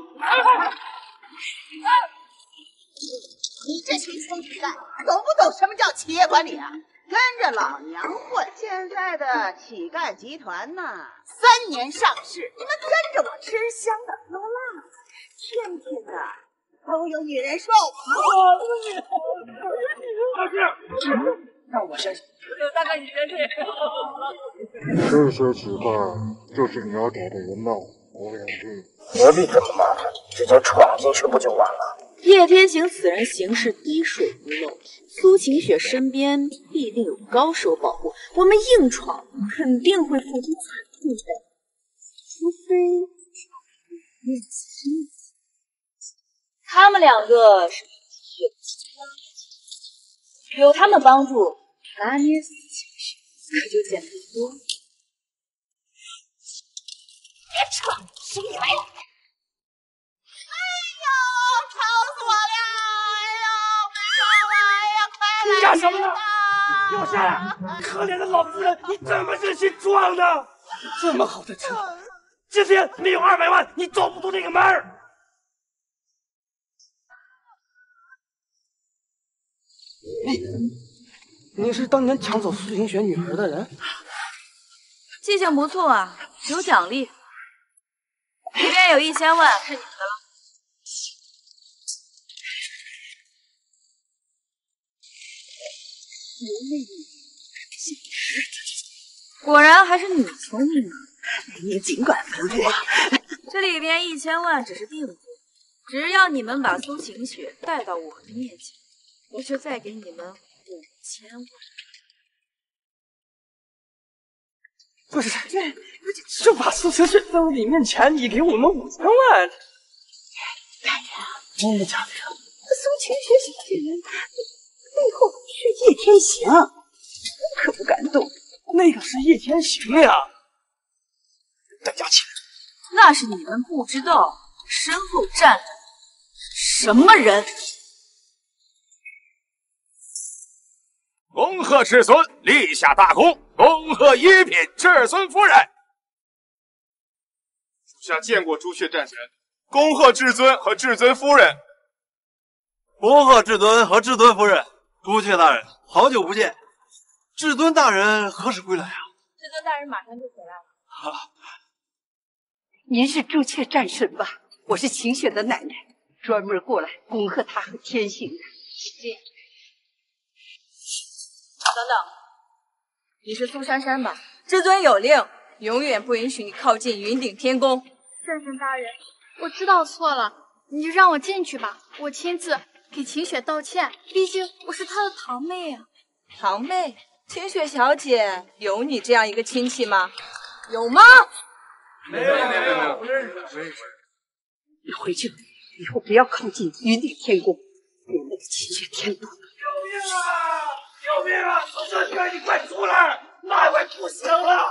你这群穷乞丐，懂不懂什么叫企业管理啊？跟着老娘混！现在的乞丐集团呐，三年上市，你们跟着我吃香的喝辣的，天天的都有女人说我。 老师，让我相信，有大概你认识。 这些乞丐就是你要找的人吗？欧阳俊， 何必这么麻烦？直接闯进去不就完了？ 叶天行此人行事滴水不漏，苏晴雪身边必定有高手保护，我们硬闯肯定会付出惨痛代价，除非念此生。他们两个是有他们帮助，拿捏苏晴雪可就简单多了。别扯，谁给你买的？ 吵死我了！哎呦， 你干什么呢？给我下来！可怜的老夫人，你怎么忍心撞的？这么好的车，今天没有二百万，你走不出这个门儿。你，你是当年抢走苏晴雪女儿的人？ 记性不错啊，有奖励，里边有一千万，是你们的了。果然还是你聪明啊！ 你尽管吩咐。 这里边一千万只是定金，只要你们把苏晴雪带到我的面前，我就再给你们五千万。 不是，这就把苏晴雪带到你面前，你给我们五千万？ 大人， 真的假的？ 苏晴雪小姐人背后是叶天行，可不敢动。 那个是叶天行呀！大家起来！ 那是你们不知道，身后站着什么人？ 恭贺至尊立下大功，恭贺一品至尊夫人。 属下见过朱雀战神，恭贺至尊和至尊夫人。 恭贺至尊和至尊夫人。朱雀大人，好久不见。至尊大人何时归来啊？ 至尊大人马上就回来了。 啊， 您是朱雀战神吧？我是晴雪的奶奶，专门过来恭贺她和天行的。 等等，你是苏珊珊吧？至尊有令，永远不允许你靠近云顶天宫。 战神大人，我知道错了，你就让我进去吧，我亲自给晴雪道歉，毕竟我是她的堂妹啊。 堂妹？晴雪小姐有你这样一个亲戚吗？有吗？ 没有没有没有，不认识不认识。 你回去以后不要靠近云顶天宫，免那个晴雪添堵。 救命啊！救命啊！苏小雪，你快出来！妈快不行了！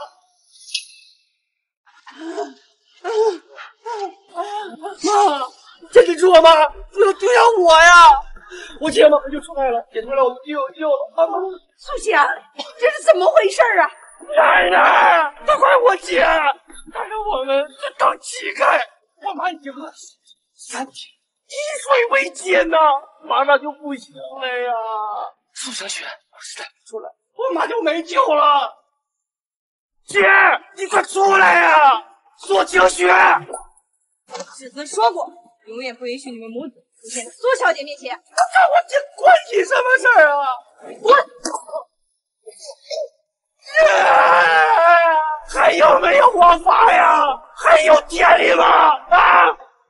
妈，坚持住啊，妈！不要丢下我呀！我姐马上就出来了，姐出来我们就有救了。妈妈， 苏香，这是怎么回事啊？ 奶奶，都怪我姐，带着我们这当乞丐，我妈已经饿死三天，滴水未进呐，马上就不行了呀！苏小雪，我实在不出来，我妈就没救了。姐，你快出来呀！苏晴雪， 至尊说过，永远不允许你们母子出现在苏小姐面前。 我看我姐关你什么事儿啊？我。还有没有王法呀？还有天理吗？啊！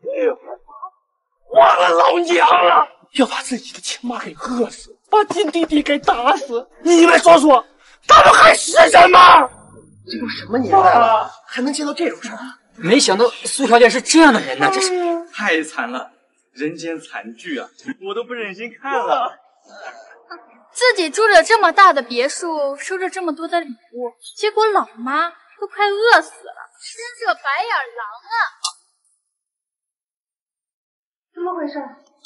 忘了老娘了，要把自己的亲妈给饿死，把亲弟弟给打死。你们说说，他们还是什么？ 这都什么年代了，还能见到这种事儿？没想到苏小姐是这样的人呢，这是太惨了，人间惨剧啊！我都不忍心看了。 自己住着这么大的别墅，收着这么多的礼物，结果老妈都快饿死了，真是个白眼狼啊！怎么回事？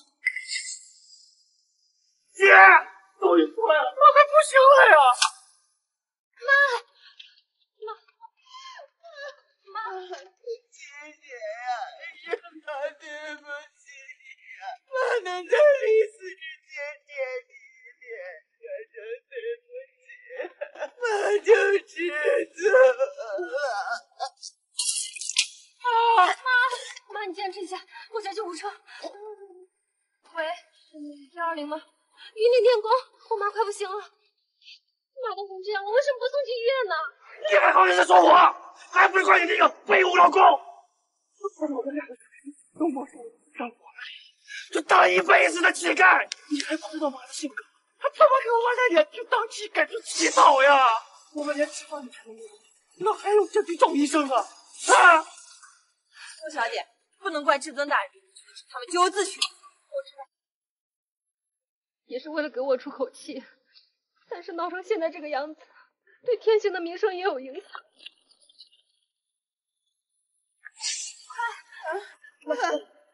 姐，终于出来了，我快不行了呀！ 妈，妈，妈， 姐姐呀，是妈对不起你呀，妈能在临死之前见你。可是对不起，妈就知道。 啊！妈，妈，你坚持一下，我叫救护车。喂，幺二零吗？云顶天宫，我妈快不行了，妈都成这样了，为什么不送去医院呢？ 你还好意思说我？还不是怪你这个废物老公！我老子两个人都不说，让我来， 就当一辈子的乞丐！你还不知道妈的性格，他他妈给我两眼就当乞丐就乞讨呀！我们连吃饭都不能，哪还有这去找医生啊？啊！ 苏小姐，不能怪至尊大人，他们咎由自取。 我知道，也是为了给我出口气，但是闹成现在这个样子，对天行的名声也有影响。快！快！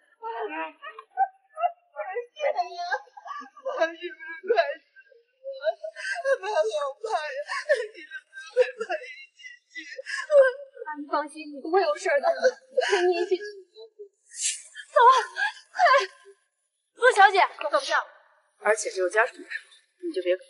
快是不是快死我？妈好怕呀！你能不能陪爸一起去？ 妈，你放心，你不会有事的，陪你一起去。走啊，快！ 陆小姐，走不下了，而且只有家属的时候，你就别。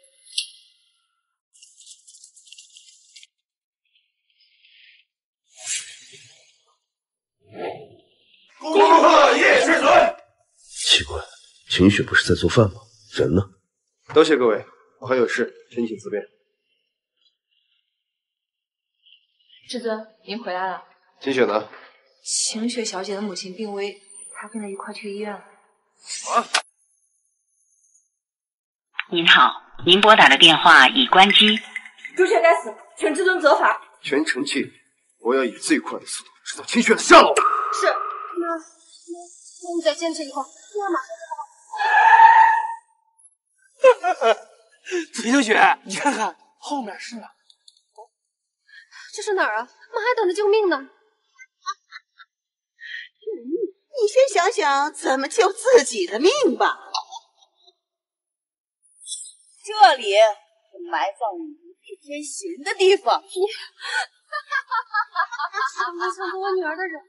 恭贺叶世尊！ 奇怪，秦雪不是在做饭吗？人呢？ 多谢各位，我还有事，先请自便。 至尊，您回来了。 秦雪呢？ 晴雪小姐的母亲病危，她跟着一块去医院了。 啊！ 您好，您拨打的电话已关机。 朱雀该死，请至尊责罚。 全城戒律，我要以最快的速度知道秦雪的下落。 是。 妈，妈，你再坚持一会儿，妈马上就好。 秦雪，你看看后面是哪？ 这是哪儿啊？妈还等着救命呢。 你先想想怎么救自己的命吧。这里是埋葬你叶天行的地方。 你，你想夺我女儿的人。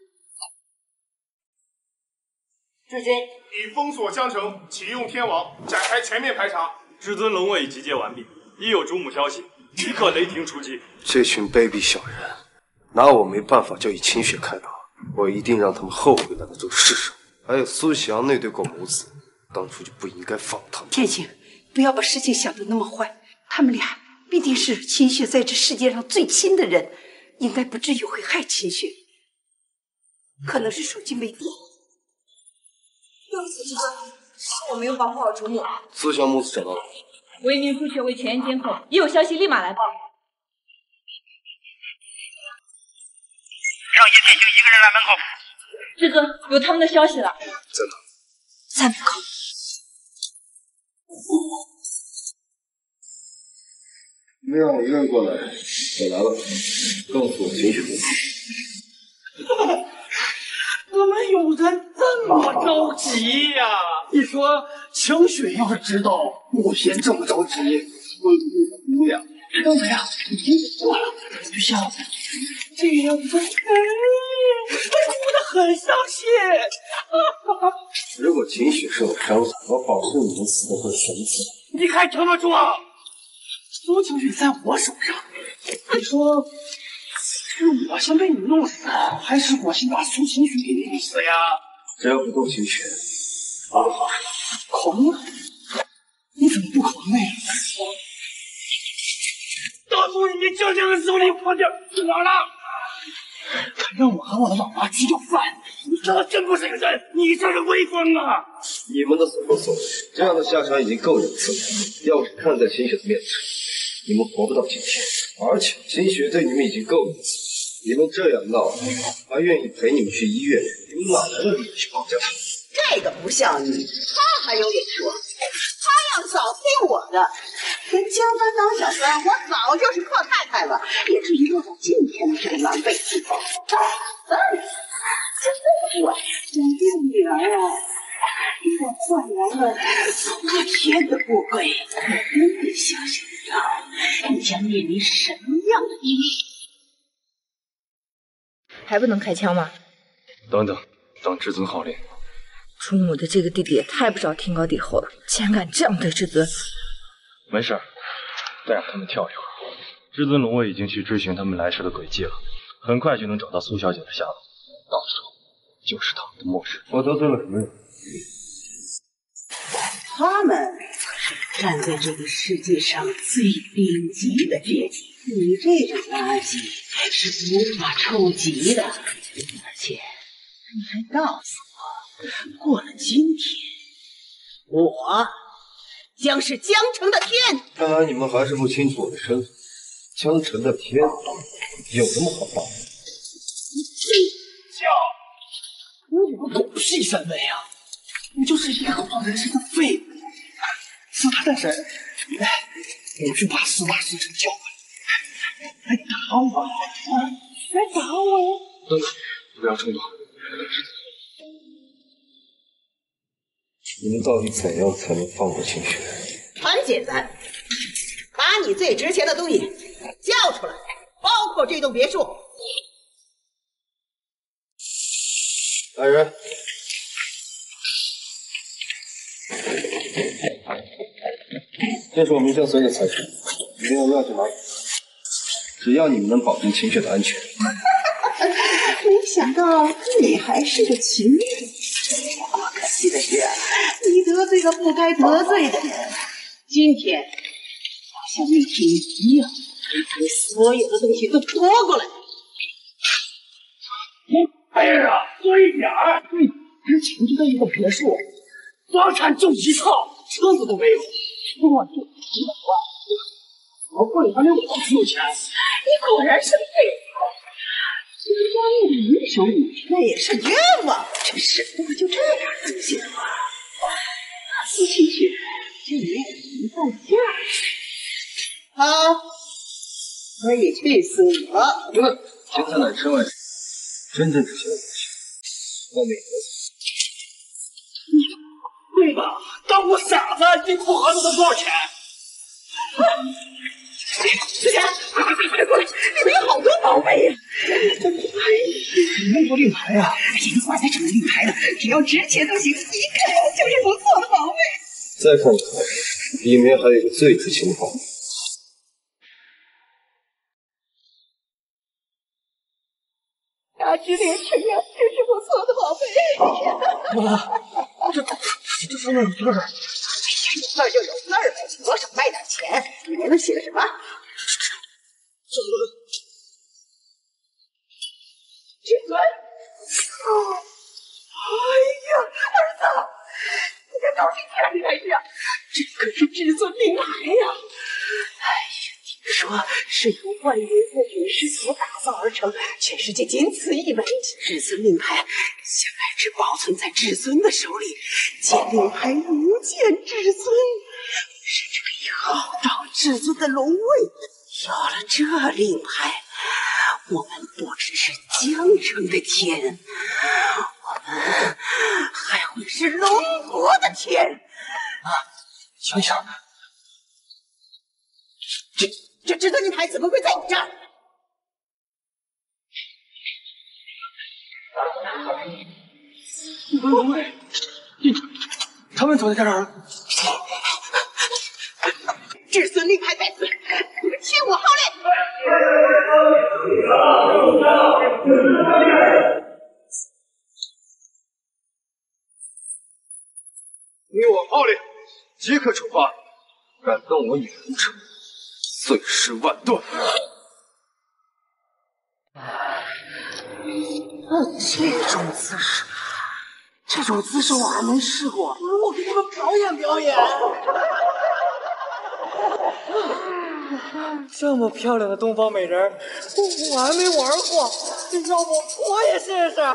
至今已封锁江城，启用天网，展开全面排查。 至尊龙位已集结完毕，一有主母消息，即刻雷霆出击。 这群卑鄙小人，拿我没办法就以秦雪开刀，我一定让他们后悔揽得住尸首。还有苏喜阳那对狗母子，当初就不应该放他们。 天行，不要把事情想得那么坏，他们俩必定是秦雪在这世界上最亲的人，应该不至于会害秦雪，可能是手机没电。 对不起，至尊，是我没有保护好主母。 苏祥母子找到了。 为民朱雀为前沿监控，一有消息立马来报。 让叶天行一个人来门口。 至尊，有他们的消息了。 在哪？ 在门口。 你们让我一个人过来，我来了。告诉我秦雪在哪？ 怎么有人这么着急呀、啊？你说晴雪要是知道我先这么着急，会不会哭呀？知道没啊？已经过了，就像这样子，哎，哭得很伤心。 如果秦雪受了伤，我保证你们死的会神奇。 你还这么装？苏晴雪在我手上，你说是我先被你弄死，还是我先把苏晴雪给弄死呀？ 只要不动秦雪， 啊，狂了！你怎么不狂呢？当初你江江的手里破点去哪儿了？还让我和我的老妈去要饭，你这真不是个人，你这是威风啊！ 你们的所作所为，这样的下场已经够你们受了。要是看在秦雪的面子上，你们活不到今天。而且秦雪对你们已经够意思，你们这样闹，还愿意陪你们去医院，你们哪来的理由去绑架他？ 这个不像你，他还有脸说，他要早听我的，跟江班当小三，我早就是阔太太了，也至于落到今天的这个狼狈地步。嗯，真的不管，我这个女儿啊，给我换来了昨天的富贵，你想想啊，你将面临什么样的地狱？ 还不能开枪吗？ 等等，等至尊号令。 主母的这个弟弟也太不知道天高地厚了，竟然敢这样对至尊。 没事，再让他们跳一会儿。至尊龙卫已经去追寻他们来时的轨迹了，很快就能找到苏小姐的下落，到时候就是他们的末日。 我得罪了什么人？ 他们是站在这个世界上最顶级的阶级，你这种垃圾是无法触及的。而且你还告诉我， 过了今天，我将是江城的天。 看来你们还是不清楚我的身份。江城的天，有那么好当？ 叫你有个狗屁身份呀！你就是一个不做人事的废物。四大战神，来，我去把四大使臣叫过来。来打我！来打我！ 等等，不要冲动。你们到底怎样才能放过清雪？ 很简单，把你最值钱的东西交出来，包括这栋别墅。 来人，这是我名将所有的财产，你们要不要去拿？只要你们能保证清雪的安全。 没想到你还是个情人。不过可惜的是，你得罪了不该得罪的人。今天我像那天一样，把你所有的东西都拖过来。 哎呀，对点儿！你之前就在一个别墅，房产就一套，车子都没有，我就几百万，我柜还没我有钱。 你果然是废物！居然落在你手里，那也是冤枉！真是，我就这样放心了吗？苏清雪，就没有一半价。好，可以去死了。 嗯，钱财乃身外之物，真正值钱的东西，外面有。 对吧？当我傻子，你不合同的多少钱？ 之前，快快快快过来！里面有好多宝贝呀！这令牌， 你那么多令牌呀？ 哎呀，你管它什么令牌呢？只要值钱都行，一看就是不错的宝贝。 再看看，里面还有个最值钱的宝贝。 大之连城呀，真是不错的宝贝。 妈，这这这上面有字儿。哎呀， 有字儿就有字儿呗，多少卖点钱。里面都写了什么？ 这个至尊。哦，哎呀，儿子，你这高兴起来没呀？这可是至尊令牌呀！哎呀，听说是由万年的陨石所打造而成，全世界仅此一枚。至尊令牌向来只保存在至尊的手里，见令牌如见至尊，甚至可以号召至尊的龙位。有了这令牌，我们不只是江城的天，我们还会是龙国的天。 啊，想想， 这这至尊令牌怎么会在你这儿？ 龙位，你他们怎么在这儿了？ 至尊令牌在此，你们听我号令！ 听我号令，即刻出发！敢动我女人者，碎尸万段！ 这种姿势，这种姿势我还没试过，我给你们表演表演。 这么漂亮的东方美人，我还没玩过，要不我也试试？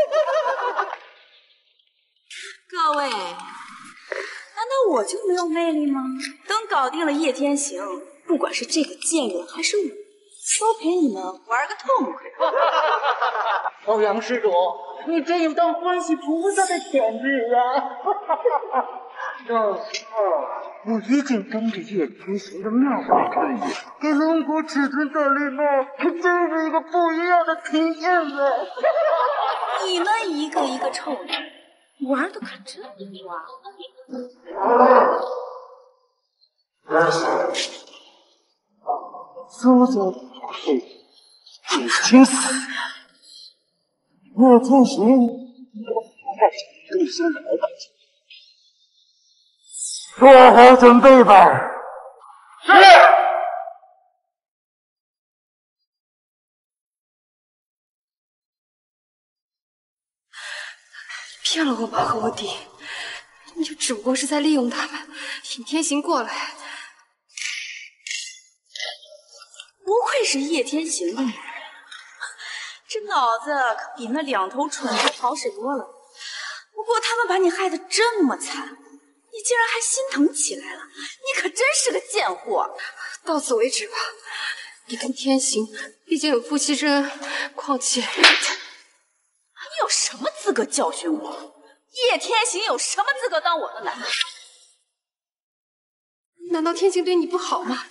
各位，难道我就没有魅力吗？等搞定了叶天行，不管是这个贱人还是我，都陪你们玩个痛快。 欧阳施主，你真有当欢喜菩萨的潜质啊！到时候我一定当着叶天行的面来看你，给龙国至尊戴绿帽，可真是一个不一样的体验啊！ 你们一个一个臭男人，玩的可真多啊！ 苏州配已经死，叶天行，我还是重新来吧。做好准备吧。是。 骗了我妈和我弟，你就只不过是在利用他们，引天行过来。 不愧是叶天行的女人，这脑子可比那两头蠢猪好使多了。不过他们把你害得这么惨，你竟然还心疼起来了，你可真是个贱货！ 到此为止吧，你跟天行毕竟有夫妻之恩，况且你有什么资格教训我？叶天行有什么资格当我的男人？ 难道天行对你不好吗？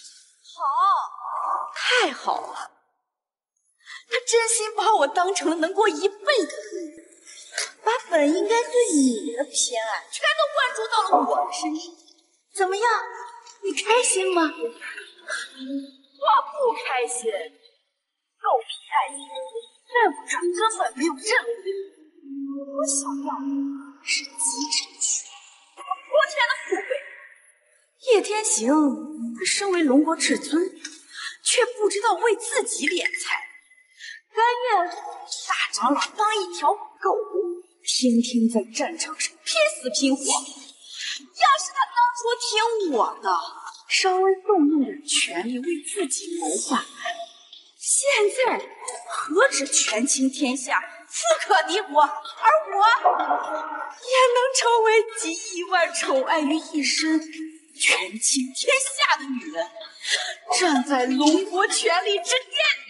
好，太好了！他真心把我当成了能过一辈子的女人，把本应该对你的偏爱全都灌注到了我的身上。怎么样，你开心吗？我不开心，狗屁爱情，在我这儿根本没有任何意义。我想要的是极致的权利和国权的富贵。叶天行，他身为龙国至尊，却不知道为自己敛财，甘愿大长老当一条狗，天天在战场上拼死拼活。要是他当初听我的，稍微动用点权力为自己谋划，现在何止权倾天下，富可敌国，而我也能成为集亿万宠爱于一身、权倾天下的女人，站在龙国权力之巅。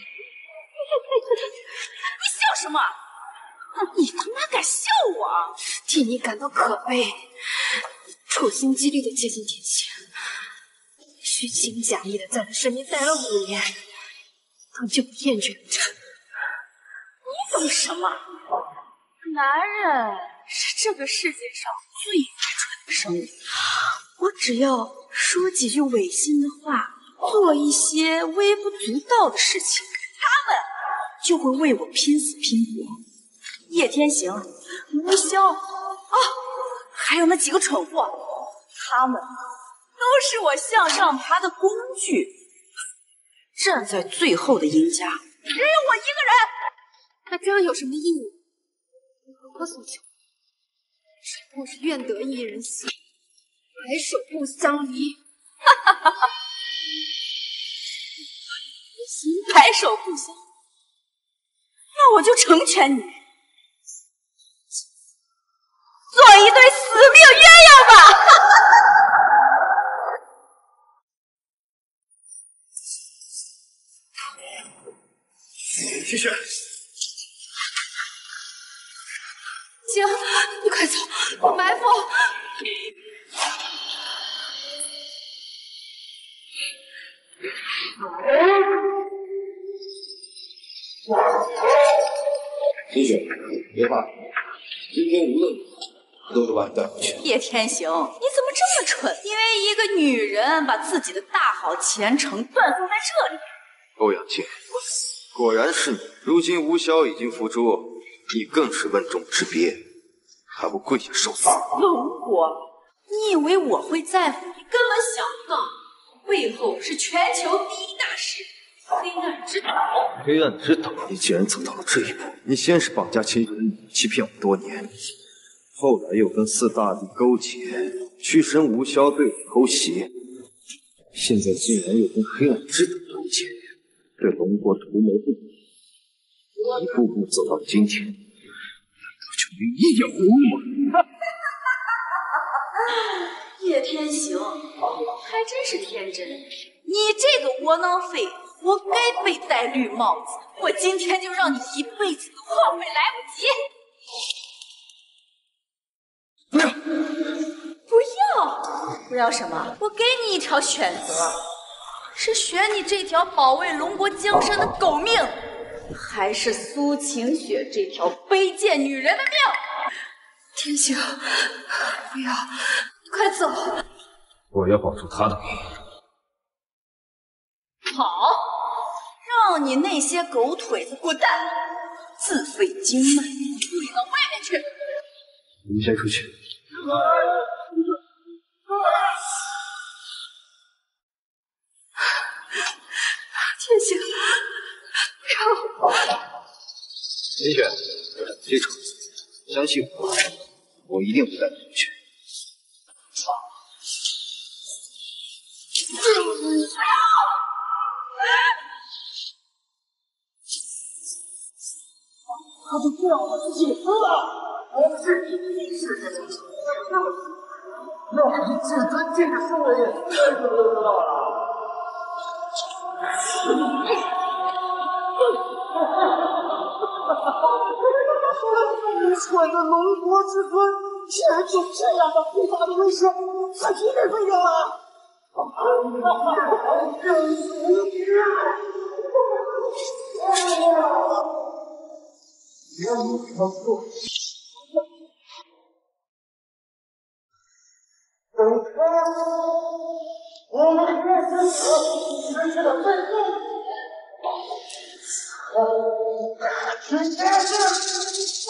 你笑什么？你他妈敢笑我？ 替你感到可悲。你处心积虑的接近天行，虚情假意的在他身边待了五年，等就不厌倦了他。 你懂什么？男人是这个世界上最愚蠢的生物，我只要说几句违心的话，做一些微不足道的事情，他们就会为我拼死拼活。叶天行、吴潇啊，还有那几个蠢货，他们都是我向上爬的工具。站在最后的赢家，只有我一个人。 那这样有什么意义？你和我所求，只不过是愿得一人心，白首不相离。 哈哈哈哈！白首不相离，那我就成全你，做一对死命鸳鸯吧！ 雪雪， 行，你快走，我埋伏。 林雪，别怕，今天无论如何都会把你带回去。 叶天行，你怎么这么蠢？因为一个女人把自己的大好前程断送在这里。 欧阳靖，果然是你！如今吴萧已经伏诛，你更是瓮中之鳖，还不跪下受死！ 龙国，你以为我会在乎？你根本想不到，背后是全球第一大师黑暗之岛。 黑暗之岛，你既然走到了这一步，你先是绑架秦人，欺骗我多年，后来又跟四大帝勾结，驱神吴萧对我偷袭，现在竟然又跟黑暗之岛勾结，对龙国图谋不轨，一步步走到今天，难道就没一点活路吗？ 叶天行，还真是天真，你这个窝囊废，活该被戴绿帽子！我今天就让你一辈子都后悔来不及！不要！不要什么？我给你一条选择，是选你这条保卫龙国江山的狗命，还是苏晴雪这条卑贱女人的命？ 天行，不要，你快走！ 我要保住他的命。 好，让你那些狗腿子滚蛋，自废经脉，退到外面去。 你们先出去。 天行，不要！ 林雪，记住， 相信我，我一定会带你回去。 他就这样把自己给撕了，我们是第一世界中那可是至尊剑的圣人，这个都知道了。愚蠢的龙国之尊，竟然就这样的非法的威胁，自己给废掉了。正死之让你操作。等开，我们开始实施的奋斗。直接是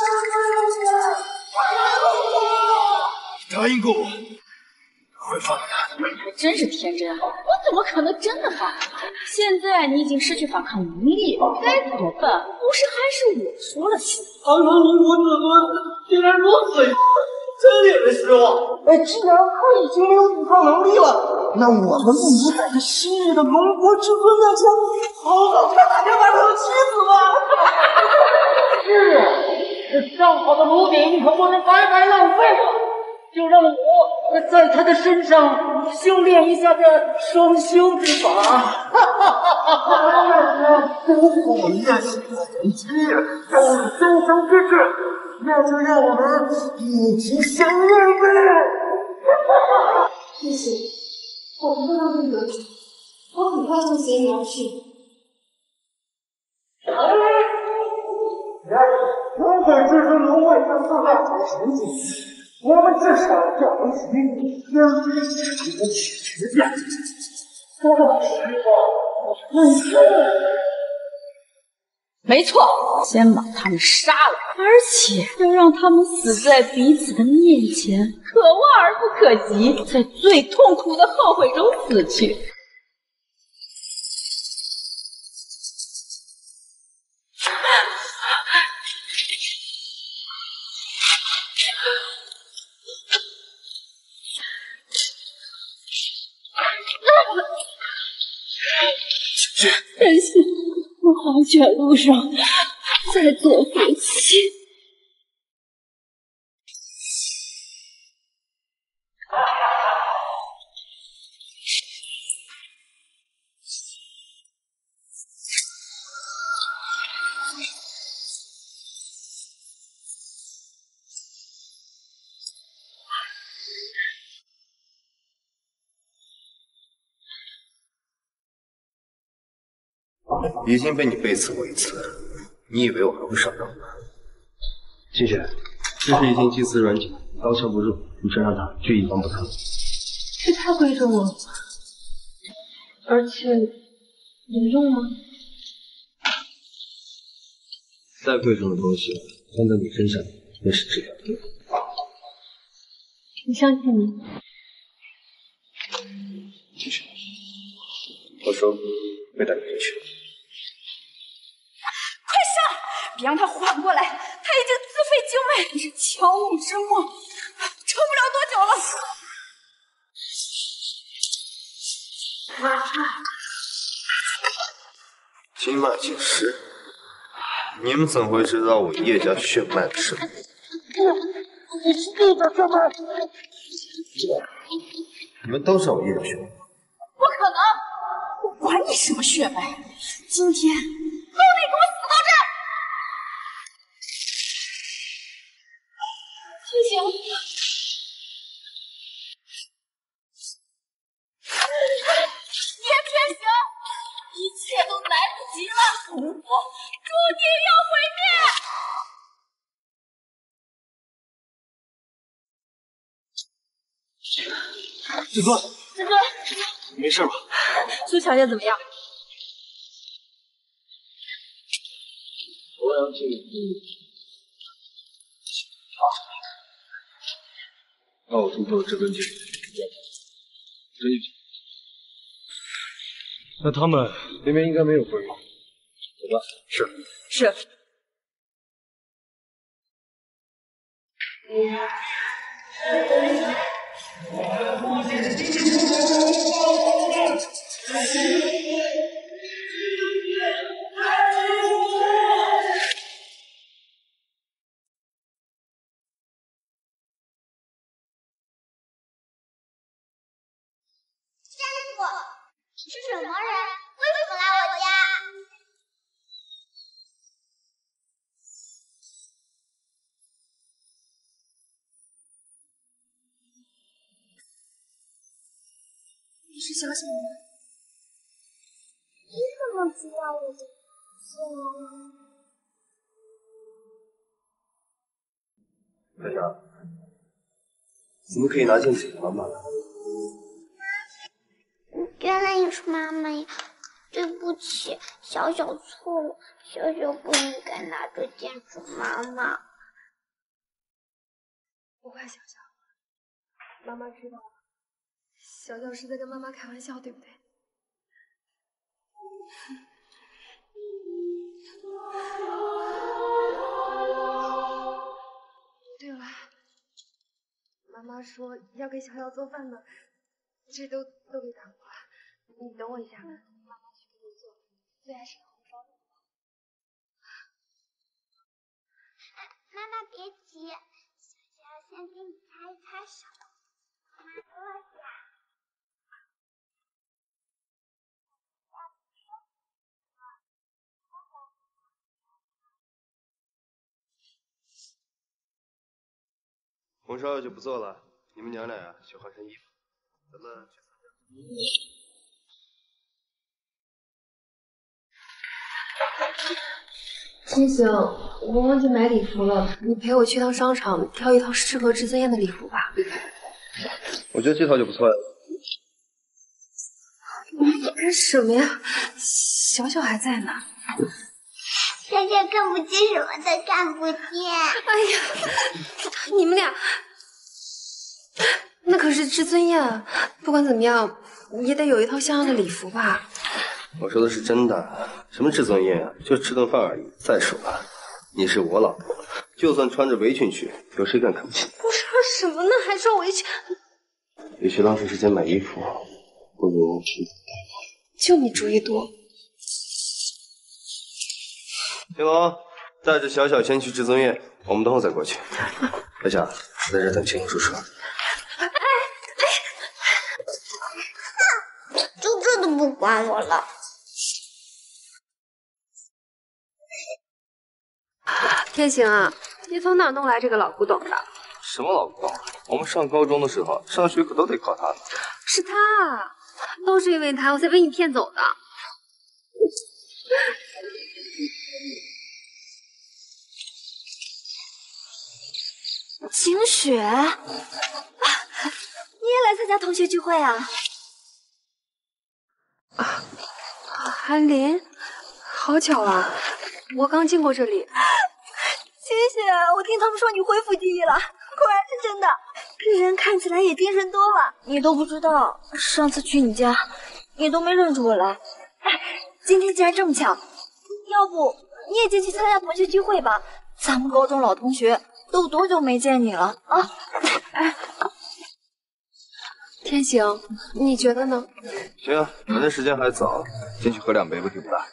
答应过我，会放了他的。 还真是天真啊！我怎么可能真的放了他？现在你已经失去反抗能力，该怎么办？不是还是我说了算？ 堂堂龙国至尊，竟然如此，真令人失望。哎，既然他已经没有抵抗能力了，那我们不如在这昔日的龙国至尊面前，好好看看天把他的妻子吧。是啊，这上好的炉鼎可不能白白浪费了。就让我在他的身上修炼一下这双修之法。哈哈哈哈哈！真是我们练习的人机，都是终生之志，那就让我们一起相认呗。 谢谢，我不让你们，我很快就随你而去。 我本至尊龙位这四大才神境。我们至少要维持两支实的实践，说到实话，很是。 没错，先把他们杀了，而且要让他们死在彼此的面前，可望而不可及，在最痛苦的后悔中死去。任性，我黄泉路上再做夫妻。 已经被你背刺过一次，你以为我还会上当吗？ 秦雪，这是一件祭祀软体，刀枪不入，你穿上它就一防不他。 是他归着我，而且有用吗？ 再贵重的东西穿在你身上也是质量低。 我相信你。 秦雪，我说会带你回去。 别让他缓过来，他已经自废精美，你是乔木之末，撑不了多久了。 金脉锦石，你们怎会知道我叶家血脉的深厚？ 你是叶家血脉？ 你们都知道我叶家血脉？ 不可能！我管你什么血脉，今天都得给我死到这儿！不行，别偏行，一切都来不及了，龙国注定要毁灭。至尊， 至尊， 没事吧？ 苏小姐怎么样？ 欧阳靖把我突破了至尊境，真有劲。那他们那边应该没有归，走吧。 是是。 是什么人？为什么来我家？ 你是小小吗？ 你怎么知道我的小小，怎么可以拿剑指妈妈？ 原来你是妈妈呀！对不起，小小错了，小小不应该拿着剑指妈妈。 不怪小小，妈妈知道了。小小是在跟妈妈开玩笑，对不对？对了，妈妈说要给小小做饭呢，这都都给打过了。你等我一下，妈妈去给你做，最爱吃红烧肉。 妈妈别急，小小先给你擦一擦手。妈妈坐下。 红烧肉就不做了，你们娘俩呀去换身衣服，咱们去参加。 星星，我忘记买礼服了，你陪我去趟商场，挑一套适合至尊宴的礼服吧。 我觉得这套就不错呀。 你干什么呀？小小还在呢。 小小看不见什么都看不见。 哎呀，你们俩，那可是至尊宴，不管怎么样，也得有一套像样的礼服吧。 我说的是真的，什么至尊宴啊，就吃顿饭而已。再说了，你是我老婆，就算穿着围裙去，有谁敢看不起？ 我说什么呢？还说围裙？ 与其浪费时间买衣服，不如就你主意多。 青龙，带着小小先去至尊宴，我们等会再过去。小小，在这等青龙叔叔。 哎哎，就这都不管我了。 天行啊，你从哪弄来这个老古董的？ 什么老古董？我们上高中的时候，上学可都得靠它。 是他，都是因为他，我才被你骗走的。 晴雪，啊，你也来参加同学聚会啊？ 啊，韩林，好巧啊！我刚经过这里。 晴雪，我听他们说你恢复记忆了，果然是真的，人看起来也精神多了。你都不知道，上次去你家，你都没认出我来。哎，今天既然这么巧，要不你也进去参加同学聚会吧？咱们高中老同学。都多久没见你了啊？ 哎，天行，你觉得呢？ 行啊，反正时间还早，进去喝两杯，问题不大。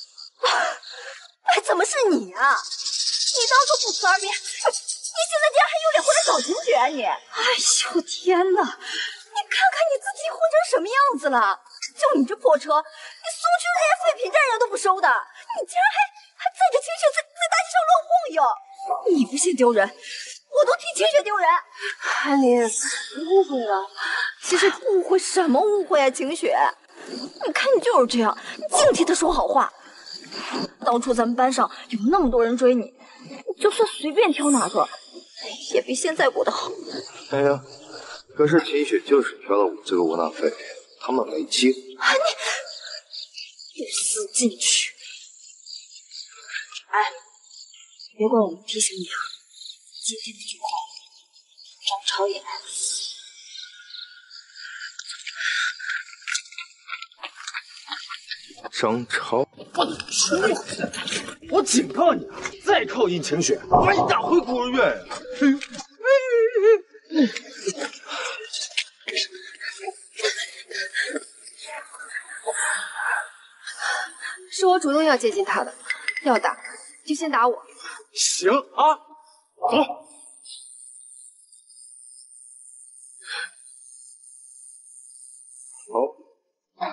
哎，怎么是你啊？你当初不辞而别，你现在竟然还有脸回来找晴雪啊你？哎呦天哪！你看看你自己混成什么样子了？就你这破车，你苏区连废品站人都不收的，你竟然还还载着晴雪在在大街上乱晃悠！你不嫌丢人，我都替晴雪丢人。 韩林，你误会了。 其实误会什么误会啊，晴雪？你看你就是这样，你净替他说好话。当初咱们班上有那么多人追你，你就算随便挑哪个，也比现在过得好。 哎呀，可是秦雪就是挑了我这个窝囊废，他们没机会。 啊你，你死进去！哎。别怪我们提醒你啊！今天的聚会，张超也来了。 张超， 我出来！我警告你啊！再靠近晴雪，把你打回孤儿院！哎要接近他的，要打就先打我。 行啊，走。 好。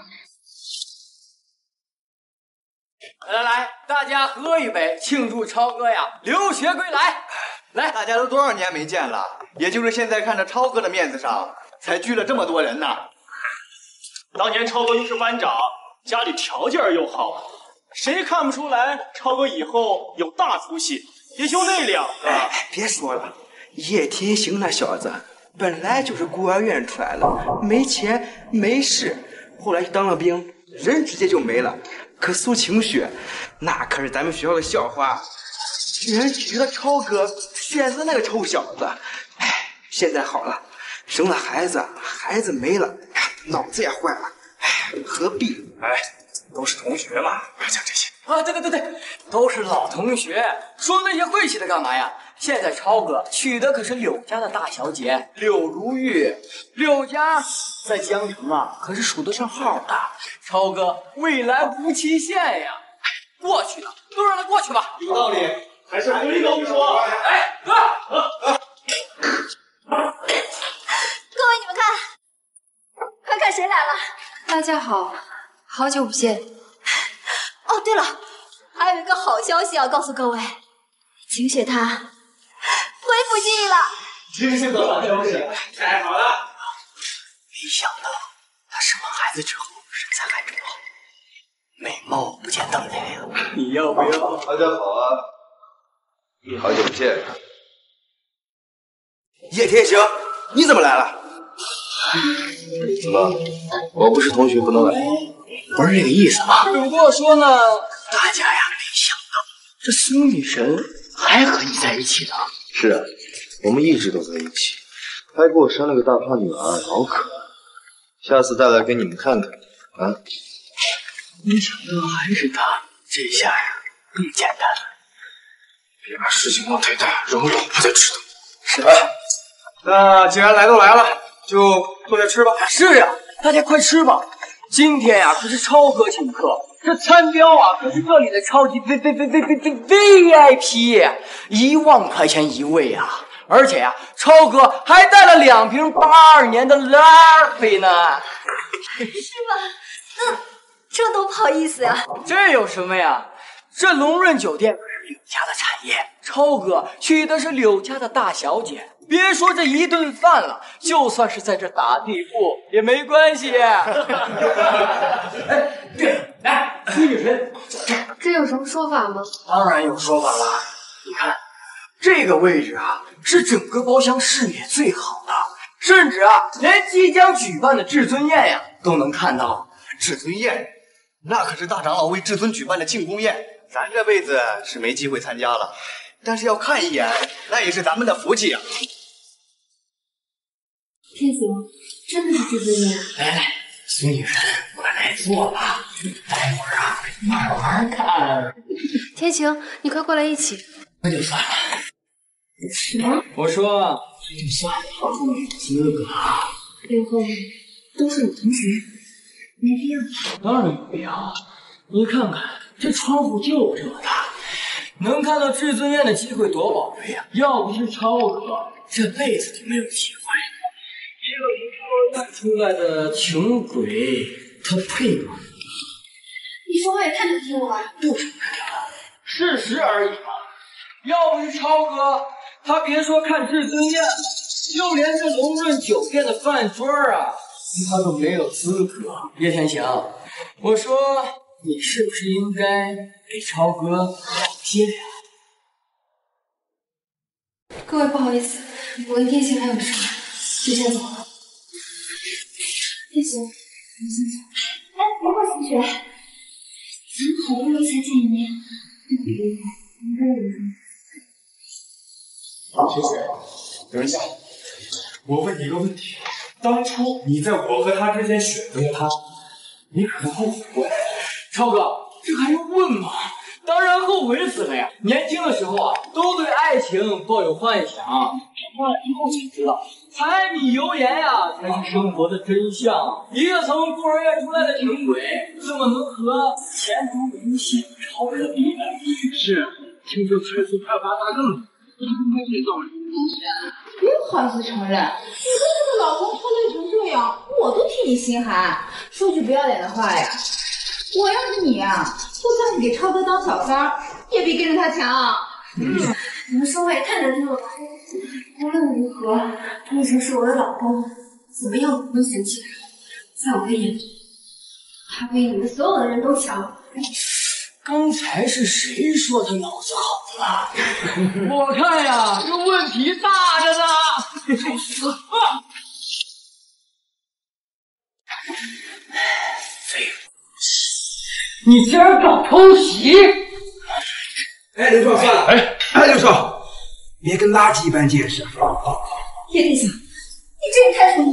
来来来，大家喝一杯，庆祝超哥呀留学归来！ 来，大家都多少年没见了，也就是现在看着超哥的面子上，才聚了这么多人呢。 当年超哥又是班长，家里条件又好，谁看不出来超哥以后有大出息？也就那两个。 哎，别说了，叶天行那小子本来就是孤儿院出来的，没钱没势，后来当了兵，人直接就没了。可苏晴雪那可是咱们学校的校花，居然娶了超哥选择那个臭小子。哎，现在好了，生了孩子，孩子没了，脑子也坏了。哎，何必？ 哎，都是同学嘛，不要讲这些啊！对对对对，都是老同学，说那些晦气的干嘛呀？现在超哥娶的可是柳家的大小姐柳如玉，柳家在江城啊可是数得上号的。超哥未来无期限呀！过去了，都让他过去吧。 有道理，还是回头说。 哎，哥， 各位你们看，快看谁来了！ 大家好，好久不见。 哦，对了，还有一个好消息要告诉各位，晴雪她恢复记忆了。 真是个好消息，太好了！ 没想到她生完孩子之后身材还这么好，美貌不减当年呀！ 你要不要？ 大家好啊，好久不见。 叶天行，你怎么来了？ 怎么，我不是同学不能来？ 不是这个意思吗？ 不过说呢， 大家呀没想到这苏女神还和你在一起呢。 是啊，我们一直都在一起，还给我生了个大胖女儿，好可爱。下次带来给你们看看啊。 没想到还是他，这下呀更简单了。 别把事情闹太大，让我老婆再知道。 是啊，那既然来都来了，就坐下吃吧。 是呀，大家快吃吧。今天呀、啊，可是超哥请客，这餐标啊可是这里的超级 V V V V V V V I P， 一万块钱一位啊！而且呀、啊，超哥还带了两瓶八二年的拉菲呢。 是吗？那这都不好意思呀。 这有什么呀？这龙润酒店可是柳家的产业，超哥娶的是柳家的大小姐。别说这一顿饭了，就算是在这打地铺也没关系。哎，对，来，苏女神， 这有什么说法吗？ 当然有说法了。你看，这个位置啊，是整个包厢视野最好的，甚至啊，连即将举办的至尊宴呀都能看到。 至尊宴，那可是大长老为至尊举办的庆功宴，咱这辈子是没机会参加了，但是要看一眼，那也是咱们的福气啊。 天行，真的是至尊宴？ 来来，苏女神，快来坐吧，待会儿啊，慢慢看。 天行，你快过来一起。 那就算了。 什么？ 我说，那就算了，没资格。 刘后都是我同学，没必要。 当然有必要。你看看这窗户就这么大，能看到至尊宴的机会多宝贵呀！要不是超哥，这辈子都没有机会。一个从孤儿院出来的穷鬼，他配吗？ 你说话也太难听了吧！ 不是事实而已嘛。要不是超哥，他别说看至尊宴，就连这龙润酒店的饭桌啊，他都没有资格。叶天祥，我说你是不是应该给超哥让些呀？ 各位不好意思，我跟天行还有事，就先走了。天行，我们先走。 哎，别过晴雪，咱们好不容易才见一面，对不对？应该有什么？ 晴雪，等一下，我问你一个问题：当初你在我和他之间选择了他，你可能后悔过？ 超哥，这还用问吗？当然后悔死了呀！年轻的时候啊，都对爱情抱有幻想，长大了之后才知道， 柴米油盐呀，才是生活的真相。一个从孤儿院出来的穷鬼，怎么能和前途无限的超人比呢？是，听说财富快要发大更了，你应该知道。 同学，别不好意思承认，你跟这个老公拖累成这样，我都替你心寒。说句不要脸的话呀，我要是你啊，就算是给超哥当小三儿，也比跟着他强。 嗯，你们说话也太难听了吧！无论如何，他已经是我的老公，怎么样都不能嫌弃他。在我的眼里，他比你们所有的人都强。 刚才是谁说他脑子好了？我看呀，这问题大着呢。找死！啊！废物！你竟然敢偷袭！ 哎，刘少算了，哎哎，刘少，别跟垃圾一般见识。 叶殿下，你这也太疯了！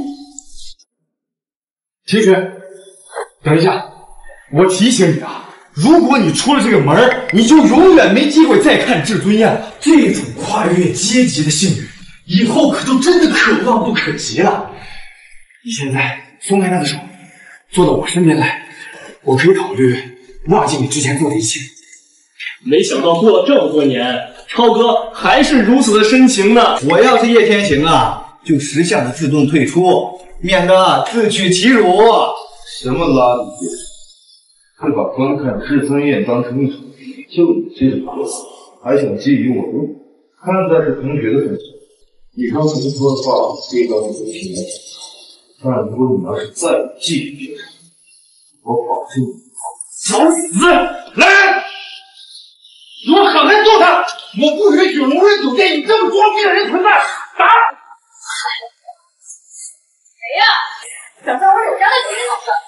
秦雪，等一下，我提醒你啊。如果你出了这个门，你就永远没机会再看至尊宴了。这种跨越阶级的幸运，以后可就真的可望不可及了。你现在松开他的手，坐到我身边来，我可以考虑忘记你之前做的一切。 没想到过了这么多年，超哥还是如此的深情呢。 我要是叶天行啊，就识相的自动退出，免得自取其辱。 什么垃圾阶级？会把观看至尊宴当成一场比，就你这种角色，还想觊觎我的？看在是同学的份上，你刚才说的话可以当我的听来讲，但如果你要是再觊觎别人，我保证你找死！来人，给我狠狠揍他！我不允许龙润酒店有这么装逼的人存在！打！ 谁呀？想在我柳家的酒店搞事？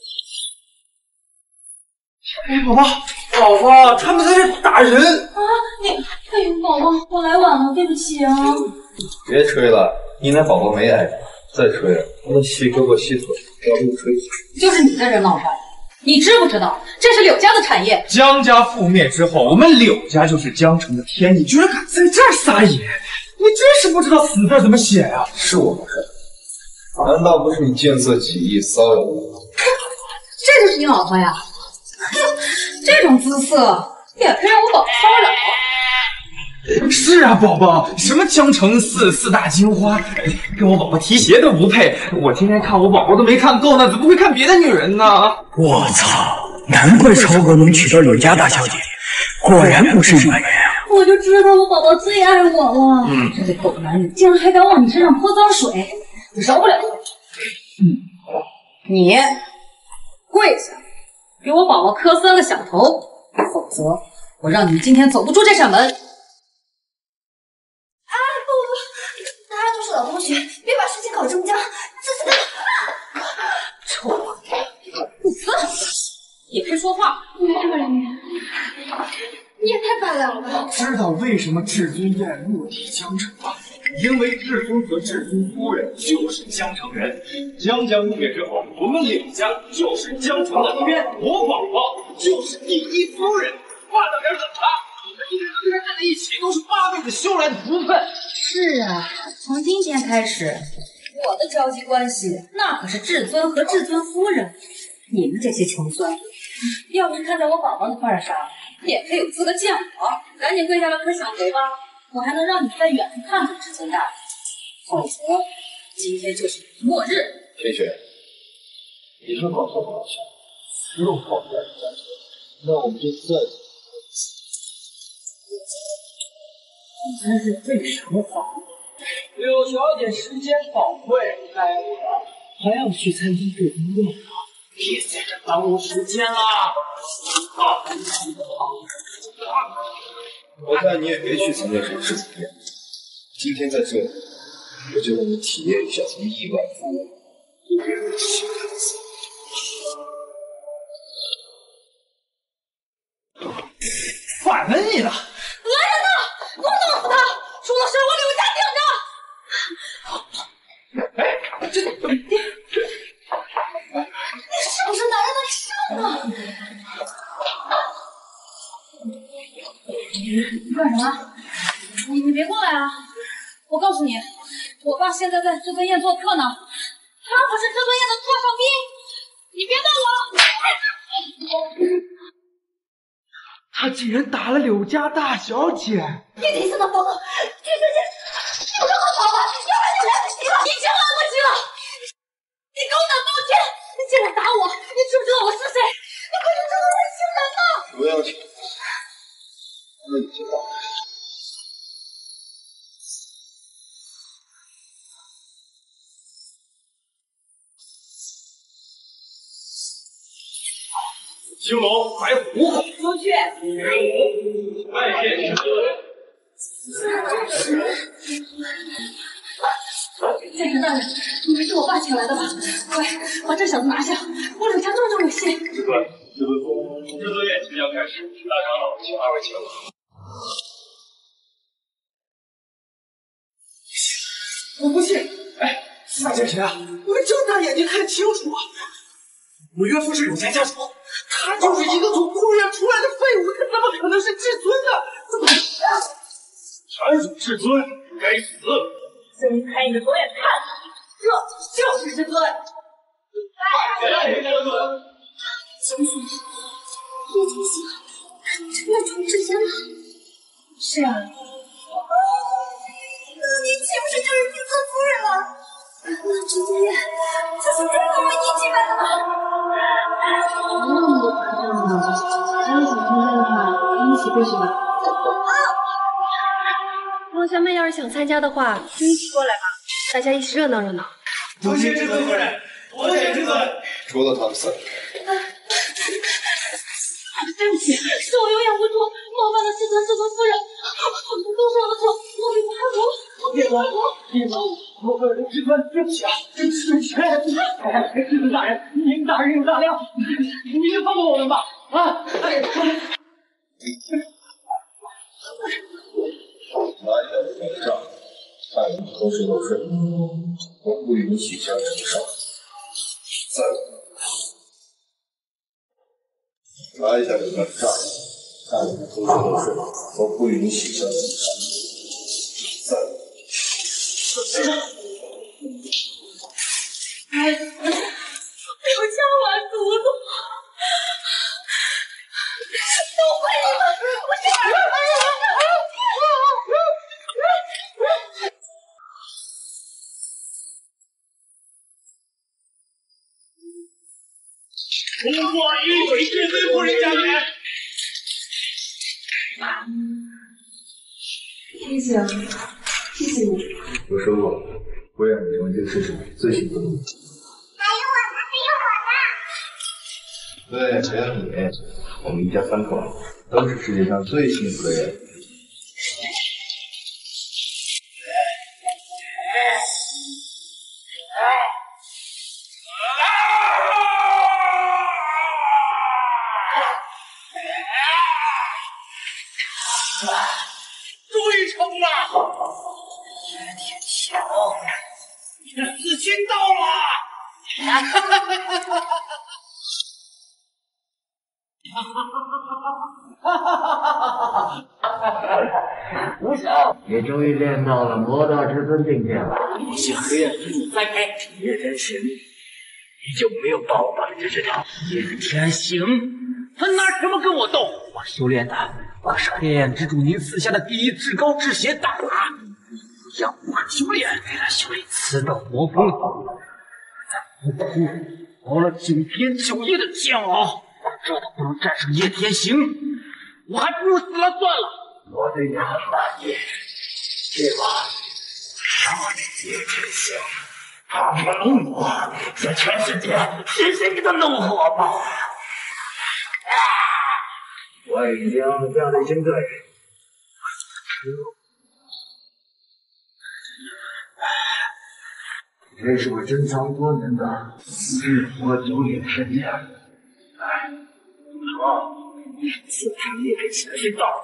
哎，宝宝，宝宝，他们在这打人啊！你，哎呦，宝宝，我来晚了，对不起啊。 别吹了，你那宝宝没挨着，再吹了，我得细胳膊细腿，要不吹死。 就是你在这闹事，你知不知道这是柳家的产业？ 江家覆灭之后，我们柳家就是江城的天，你居然敢在这儿撒野，你真是不知道死字怎么写呀！ 是我不是？难道不是你见色起意骚扰我吗？ 这就是你老婆呀！哼，这种姿色也配让我宝宝骚扰？ 是啊，宝宝，什么江城四四大金花，跟我宝宝提鞋都不配。我天天看我宝宝都没看够呢，怎么会看别的女人呢？ 我操，难怪超哥能娶到柳家大小姐，果然不是一般人啊！ 我就知道我宝宝最爱我了。嗯，这个狗男人竟然还敢往你身上泼脏水，我饶不了他。嗯，你跪下，给我宝宝磕三个响头，否则我让你们今天走不出这扇门。 啊，不不，大家都是老同学，别把事情搞这么僵。这这臭王八，不死也配说话？ 这里面，你也太败了吧！ 知道为什么至尊宴落地江城吗？因为至尊和至尊夫人就是江城人。江家覆灭之后，我们柳家就是江城的天，我宝宝就是第一夫人。换了人怎么了？你们今天能站在一起，都是八辈子修来的福分。 是啊，从今天开始，我的交际关系那可是至尊和至尊夫人。你们这些穷酸，要不是看在我宝宝的份上，也配有资格见我？赶紧跪下来磕响头吧！我还能让你在远处看着至尊大人，否则今天就是你的末日。 天雪，你说搞错搞笑，又跑出来了，那我们就再真是废什么话！柳小姐时间宝贵，该我还要去参加这顿宴呢，别在这耽误时间了。 我看你也别去参加什么至尊宴，今天在这里，我就让你体验一下从亿万富翁对别人的情感滋味。反了你了！ 来人呐，给我弄死他！出了事我柳家顶着！哎，这你你是不是男人的？你上啊！你干什么？你你别过来啊！我告诉你， 我爸现在在至尊宴做客呢，他可是至尊宴的座上宾，你别动我！ 他竟然打了柳家大小姐！ 你听死的疯了！这世界有这么好吗？要不然就来不及了，已经来不及了！你给我等冬天！你竟然打我！你知不知道我是谁？你可是至尊宴新人呢！ 不要紧，那已经到了。 青龙白虎， 出去！ 白虎，拜见至尊。 剑神大人，你们是我爸请来的吧？快，把这小子拿下！我柳家重重有信。 至尊，至尊宗，至尊宴即将开始，大长老请二位前往。 我不信！哎，大剑神啊，你们睁大眼睛看清楚啊！我岳父是柳家家主，他就是一个从空院出来的废物，他怎么可能是至尊呢？怎么？ 阐属至尊，该死！ 睁开你的左眼看，这就是至尊。 谢谢至尊。 秦府，叶天行，他真的成至尊了。是啊。那你岂不是就是至尊夫人了？那至尊宴就是真的为你举办的吗？那么夸张吗？还有想参加的话，跟我一起过去吧。同学们要是想参加的话，就一起过来吧，大家一起热闹热闹。 多谢至尊夫人，多谢至尊。 除了他们三个， 对不起，是我有眼无珠，冒犯了至尊至尊夫人，都是我的错，我并不害我。 别管我，别管我，我为了至尊，对不起啊，对不起，对不起。哎，至尊大人，您大人有大量，您就放过我们吧，啊！哎， 拿下这个账，看你们偷税漏税，我不允许下这上。三，拿一下这个账，看你们偷税漏税，我不允许下这上。三。 哎，刘家完犊子！都怪你们！我是通过一水至尊夫人加冕。 天行，谢谢你。 我说过，会让你成为这个世上最幸福的人。对，只有你，我们一家三口都是世界上最幸福的人。 终于成了！叶天行，你的死期到了！哈哈哈哈哈！ 哈哈哈哈哈！无效，你终于练到了魔道至尊境界了。你是黑暗之主栽培，叶天行，你就没有报答的这条？叶天行，他拿什么跟我斗？我修炼的可是黑暗之主您赐下的第一至高至血胆啊！要我修炼，为了修炼此斗魔功，在无苦熬了九天九夜的煎熬。这都不能战胜叶天行，我还不如死了算了。我对你很满意，对吧？让我这叶天行，他这个龙魔在全世界谁谁给他弄火爆啊！我已经将这军队这是我珍藏多年的日火九鼎神剑。哎，好，此他也给起了一道。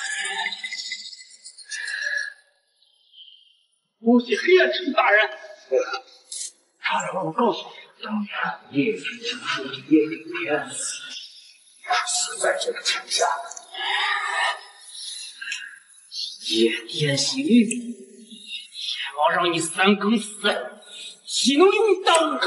多谢黑暗之主大人。对了，差点忘了告诉你，当年叶天行说的叶顶天死在这个城下。叶天行， 好让你三更死，岂能用刀耕？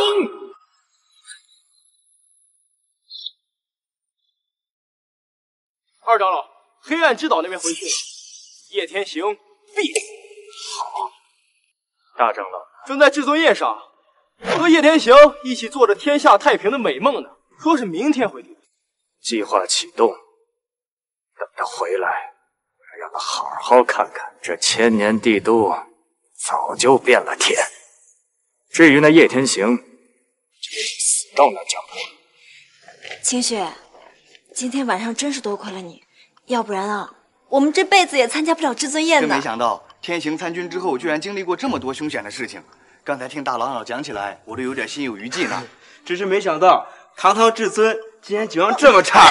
二长老，黑暗之岛那边回去了，叶天行必死。 好，大长老正在至尊宴上，我和叶天行一起做着天下太平的美梦呢，说是明天回地。 计划启动，等他回来，让他好好看看这千年帝都早就变了天。至于那叶天行，就是死到南疆坡。 清雪，今天晚上真是多亏了你，要不然啊，我们这辈子也参加不了至尊宴的。 真没想到天行参军之后，居然经历过这么多凶险的事情。刚才听大长老讲起来，我都有点心有余悸呢。 只是没想到堂堂至尊竟然酒量这么差。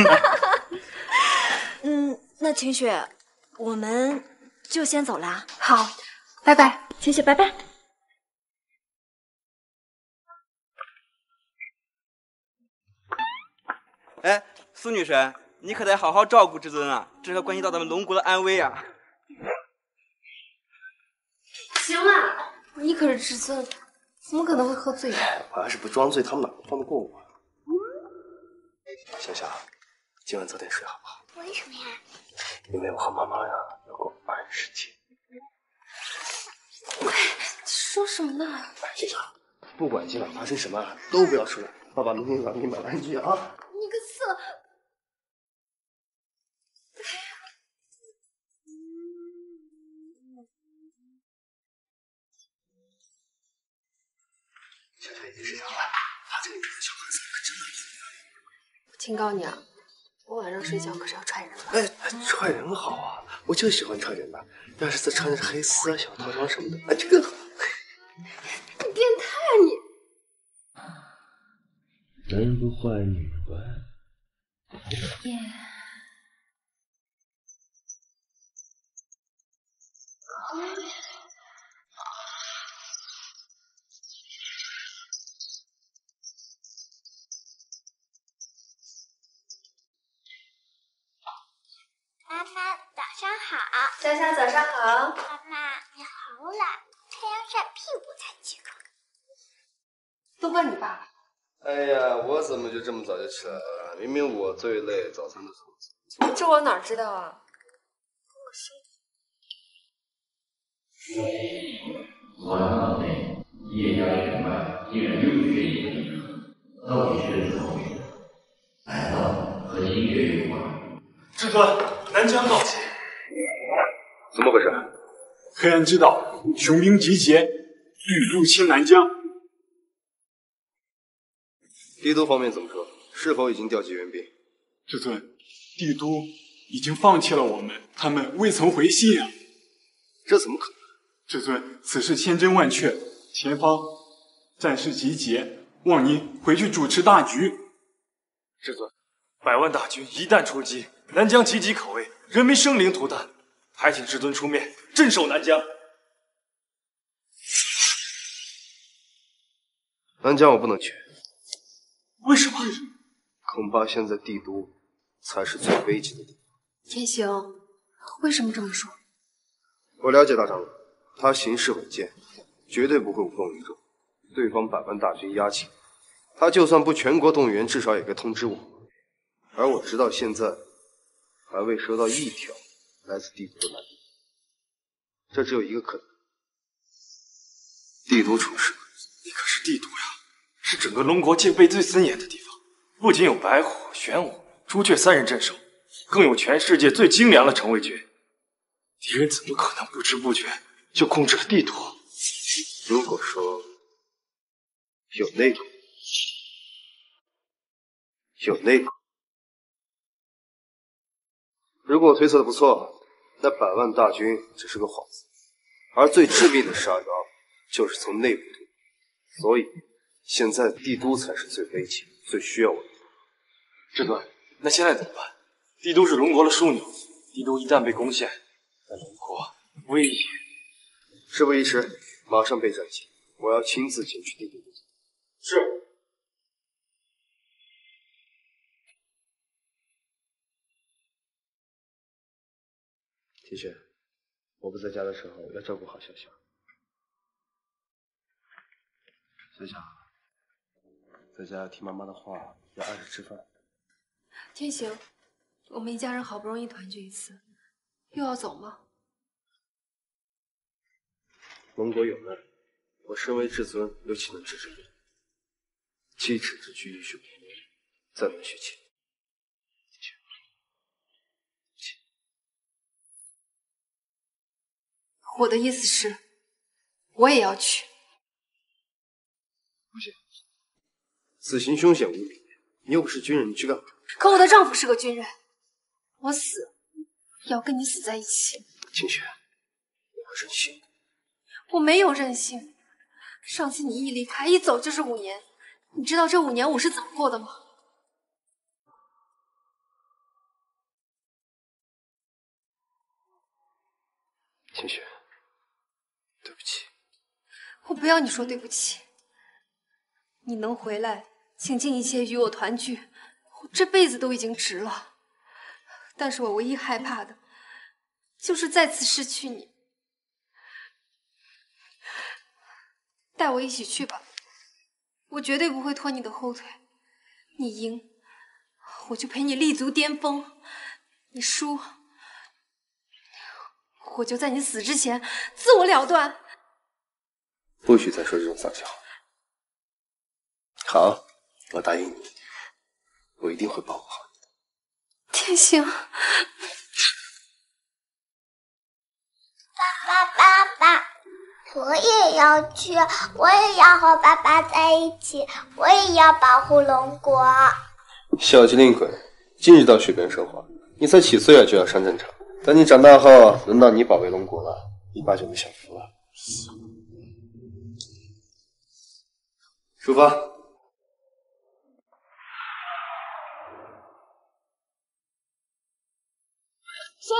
嗯，那清雪，我们就先走啦。 好，拜拜， 清雪，拜拜。 哎，苏女神，你可得好好照顾至尊啊，这可关系到咱们龙国的安危啊。 行了，你可是至尊，怎么可能会喝醉呢？ 我要是不装醉，他们哪能放得过我？小夏，今晚早点睡好不好？ 为什么呀？ 因为我和妈妈呀要过二十节。 说什么呢？ 小夏，不管今晚发生什么，都不要出来。爸爸明天晚上给你买玩具啊！ 你个色！ 小夏已经睡着了，他这个小孩子可真的我警告你啊，我晚上睡觉可是要踹人的。 哎，踹人好啊，我就喜欢踹人的。要是再穿的是黑丝啊、小套装什么的，哎，这个你变态啊你！ 人不坏女不爱。 耶。 妈妈，早上好。 夏夏，早上好。 妈妈，你好懒，太阳晒屁股才起床。 都怪你爸爸。 哎呀，我怎么就这么早就起来了？明明我最累，早餐都是我做。 这我哪知道啊？ 我脑内叶家血脉竟然有血液，到底是怎么回事？难道和清月有关？ 至尊，南疆告急！ 怎么回事？ 黑暗之岛雄兵集结，欲入侵南疆。 帝都方面怎么说？是否已经调集援兵？ 至尊，帝都已经放弃了我们，他们未曾回信啊！ 这怎么可能？ 至尊，此事千真万确，前方战士集结，望您回去主持大局。至尊，百万大军一旦出击，南疆岌岌可危，人民生灵涂炭，还请至尊出面镇守南疆。 南疆我不能去。 为什么？ 恐怕现在帝都才是最危急的地方。 天行，为什么这么说？ 我了解大长老，他行事稳健，绝对不会无动于衷。对方百万大军压境，他就算不全国动员，至少也该通知我。而我直到现在还未收到一条来自帝都的来电，这只有一个可能：帝都出事。 你可是帝都呀，是整个龙国戒备最森严的地方，不仅有白虎、玄武、朱雀三人镇守，更有全世界最精良的城卫军。敌人怎么可能不知不觉就控制了帝都？ 如果说有内鬼，有内鬼。如果我推测的不错，那百万大军只是个幌子，而最致命的杀招就是从内部突破。所以，现在帝都才是最危急、最需要我的地方。 至尊，那现在怎么办？帝都是龙国的枢纽，帝都一旦被攻陷，在龙国威胁。 事不宜迟，马上备战机，我要亲自前去帝都。 是。 提轩，我不在家的时候要照顾好小小。 思想，在家要听妈妈的话，要按时吃饭。 天行，我们一家人好不容易团聚一次，又要走吗？ 龙国有难，我身为至尊，又岂能置之不理？七尺之躯，浴血不灭，再难续情。 我的意思是，我也要去。 不行，此行凶险无比，你又不是军人，你去干嘛？ 可我的丈夫是个军人，我死也要跟你死在一起。 清雪，你还任性！ 我没有任性。上次你一离开，一走就是五年，你知道这五年我是怎么过的吗？ 清雪。 对不起， 我不要你说对不起。你能回来，倾尽一切与我团聚，我这辈子都已经值了。但是我唯一害怕的，就是再次失去你。带我一起去吧，我绝对不会拖你的后腿。你赢，我就陪你立足巅峰；你输。 我就在你死之前自我了断。 不许再说这种丧气话。好，我答应你，我一定会保护好你的。 天行， 爸爸爸爸，我也要去，我也要和爸爸在一起，我也要保护龙国。 小机灵鬼，禁止到水边说话。你才几岁啊，就要上战场？ 等你长大后，轮到你保卫龙国了，你爸就会享福了。出发。 谁？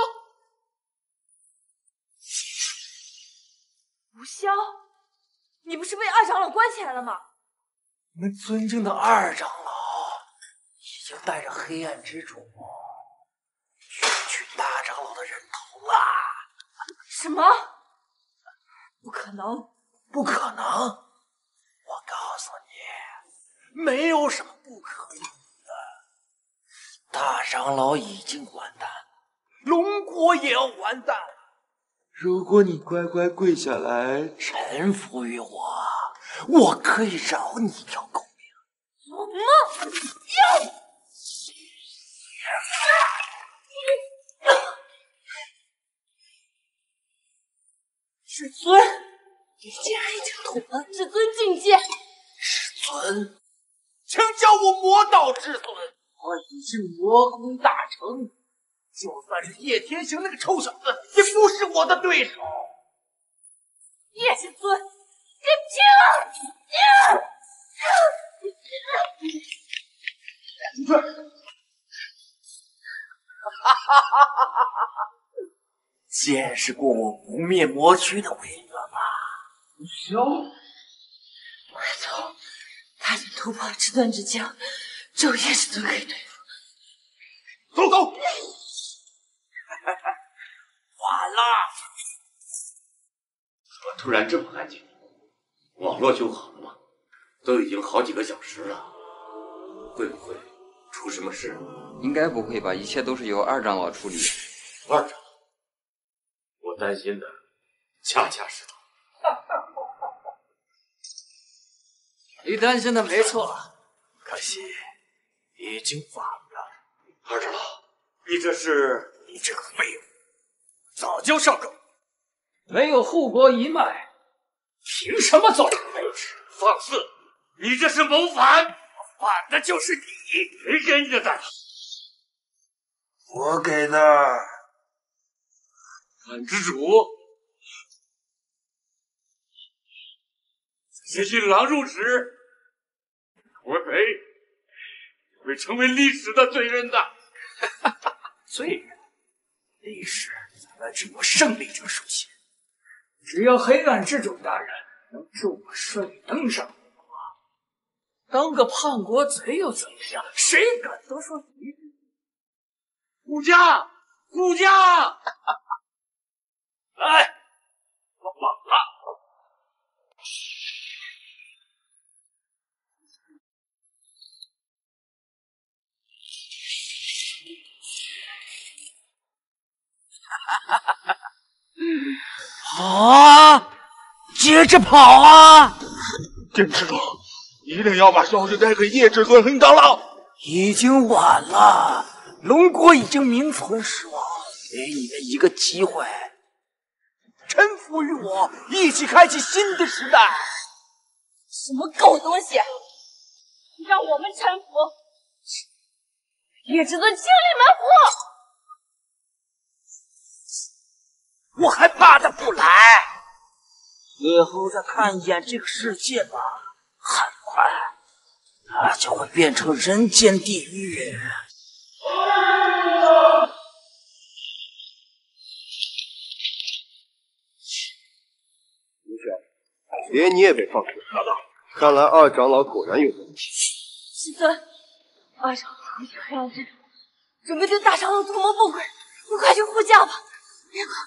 吴萧，你不是被二长老关起来了吗？ 你们尊敬的二长老已经带着黑暗之主。 去大长老的人头啦！ 什么？不可能！ 不可能！我告诉你，没有什么不可能的。大长老已经完蛋了，龙国也要完蛋了。如果你乖乖跪下来臣服于我，我可以饶你一条狗命。 什么？哟！ 至尊，你竟然已经捅了至尊境界！ 至尊，请叫我魔道至尊。我已经魔功大成，就算是叶天行那个臭小子，也不是我的对手。 叶至尊，你拼了！ 至尊，哈哈哈哈哈哈！ 见识过我不灭魔躯的威力了吧？ 吴萧，快走！他已经突破了至尊之境，只有叶至尊可以对付。 走走！晚了！ 怎么突然这么安静？网络修好了吗？都已经好几个小时了，会不会出什么事？ 应该不会吧？一切都是由二长老处理。 二长。 我担心的恰恰是他。 你担心的没错，可惜已经晚了。 二长老，你这是…… 你这个废物，早就上钩，没有护国一脉，凭什么坐这个位置？ 放肆！你这是谋反！ 反的就是你！ 谁给你的胆？ 我给的。 暗之主，此新郎入职，我赔会成为历史的罪人的。 罪人，历史在只有胜利者书写。只要黑暗之主大人能助我顺利登上龙国，当个叛国贼又怎么样？谁敢多说一句？ 顾家，顾家。 来， 我晚了。 跑啊！接着跑啊！ 坚持住，一定要把消息带给叶至尊和长老。 已经晚了，龙国已经名存实亡，给你们一个机会，臣服于我，一起开启新的时代。 什么狗东西！让我们臣服！叶至尊清理门户！我还怕他不来？最后再看一眼这个世界吧，很快它就会变成人间地狱。 吴轩，连你也被放出来了。看来二长老果然有问题。 师尊，二长老和黑暗之主准备对大长老图谋不轨，你快去护驾吧！别跑！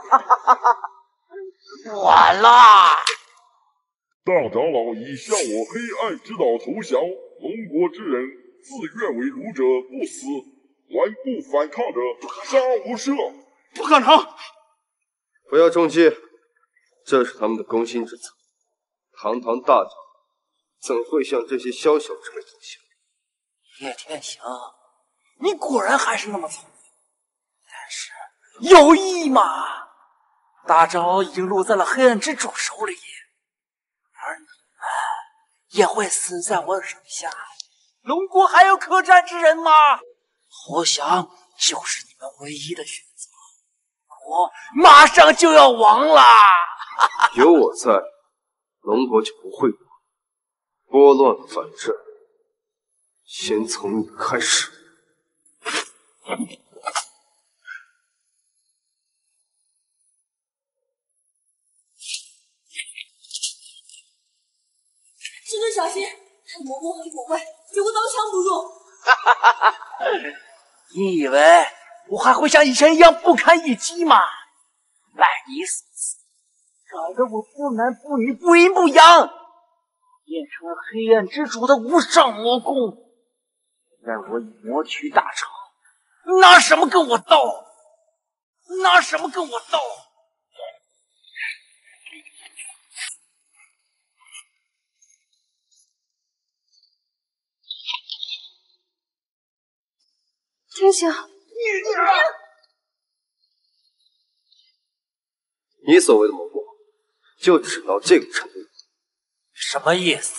完了！ 大长老已向我黑暗之岛投降，龙国之人自愿为儒者不死，顽不反抗者杀无赦。 不可能！ 不要中计，这是他们的攻心之策。堂堂大长老怎会向这些宵小之辈投降？ 叶天行，你果然还是那么聪明，但是有意吗？大长老已经落在了黑暗之主手里，而你们也会死在我手下。龙国还有可战之人吗？投降就是你们唯一的选择。我马上就要亡了。 有我在，龙国就不会亡。拨乱反正，先从你开始。 师尊小心，他的魔功很古怪，结果刀枪不入。 你以为我还会像以前一样不堪一击吗？赖你死死，搞得我不男不女不阴不阳，变成了黑暗之主的无上魔功，让我以魔躯大成，拿什么跟我斗？拿什么跟我斗？ 天行， 你所谓的魔功，就只到这个程度。 什么意思？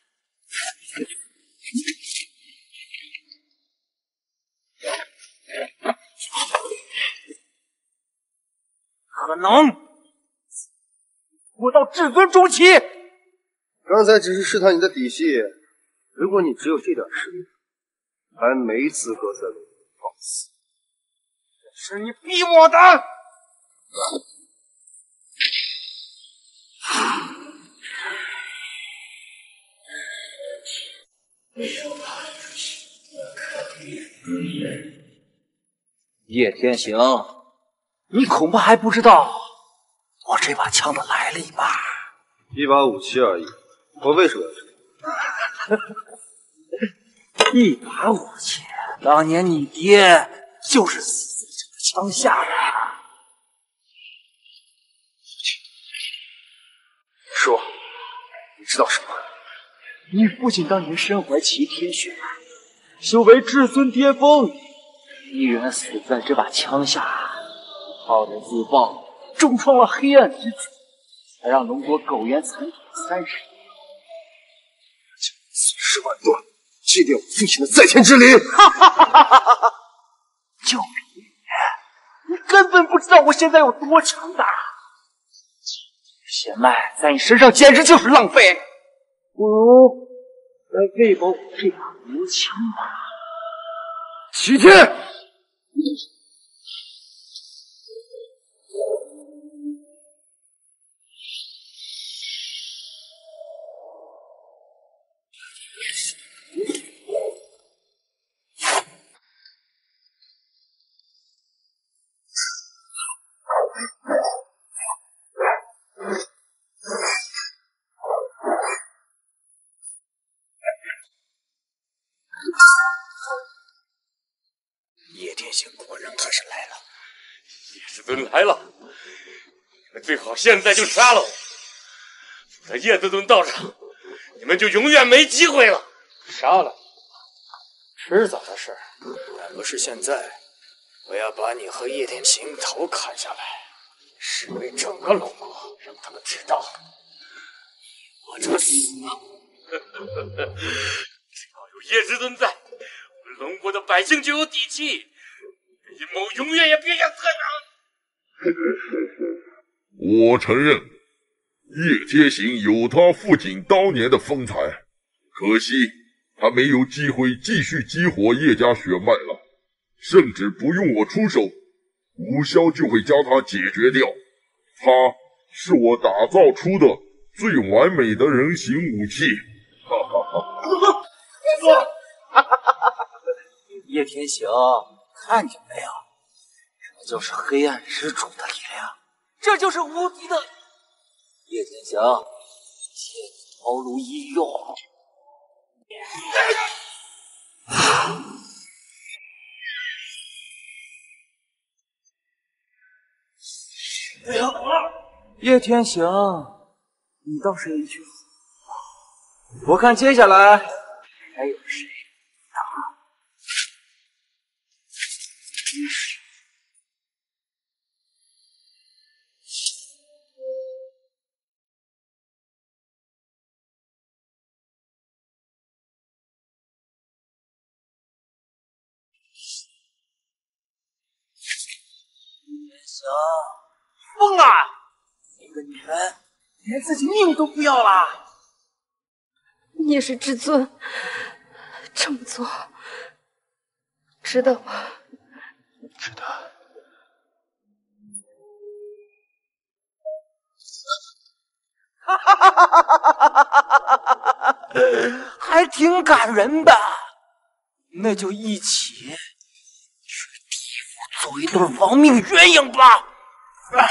可能我到至尊中期。 刚才只是试探你的底细，如果你只有这点实力，还没资格在龙国放肆。 是你逼我的。叶天行，你恐怕还不知道我这把枪的来历吧？ 一把武器而已，我为什么要知道？ 一把武器，当年你爹就是死在这个枪下的。 说，你知道什么？ 你父亲当年身怀齐天血脉，修为至尊巅峰，一人死在这把枪下，好人自爆，重创了黑暗之主，才让龙国苟延残喘三十年。 损失万段，祭奠我父亲的在天之灵。 哈哈哈哈哈哈！就凭你，你根本不知道我现在有多强大。血脉在你身上简直就是浪费，不如来喂饱我这把魔枪吧。 齐天， 叶天行果然开始来了，叶师尊来了， 最好现在就杀了我，否则叶子尊道场，你们就永远没机会了。 杀了你，迟早的事儿。但不是现在，我要把你和叶天行头砍下来，示威整个龙国，让他们知道我这死了。 只要有叶之尊在，我们龙国的百姓就有底气。阴谋永远也别想测量。 我承认，叶天行有他父亲当年的风采，可惜他没有机会继续激活叶家血脉了，甚至不用我出手，吴萧就会将他解决掉。他是我打造出的最完美的人形武器。哈哈哈！ 哈哈哈！叶天行，看见没有？这就是黑暗之主的力量，这就是无敌的叶天行，切刀如一用。叶天行，你倒是一句好话。我看接下来还有谁啊？叶天行，疯了！一个女人连自己命都不要了。 叶氏至尊这么做，值得吗？ 值得。 哈哈哈哈哈哈！还挺感人的，那就一起去地府做一对亡命鸳鸯吧。啊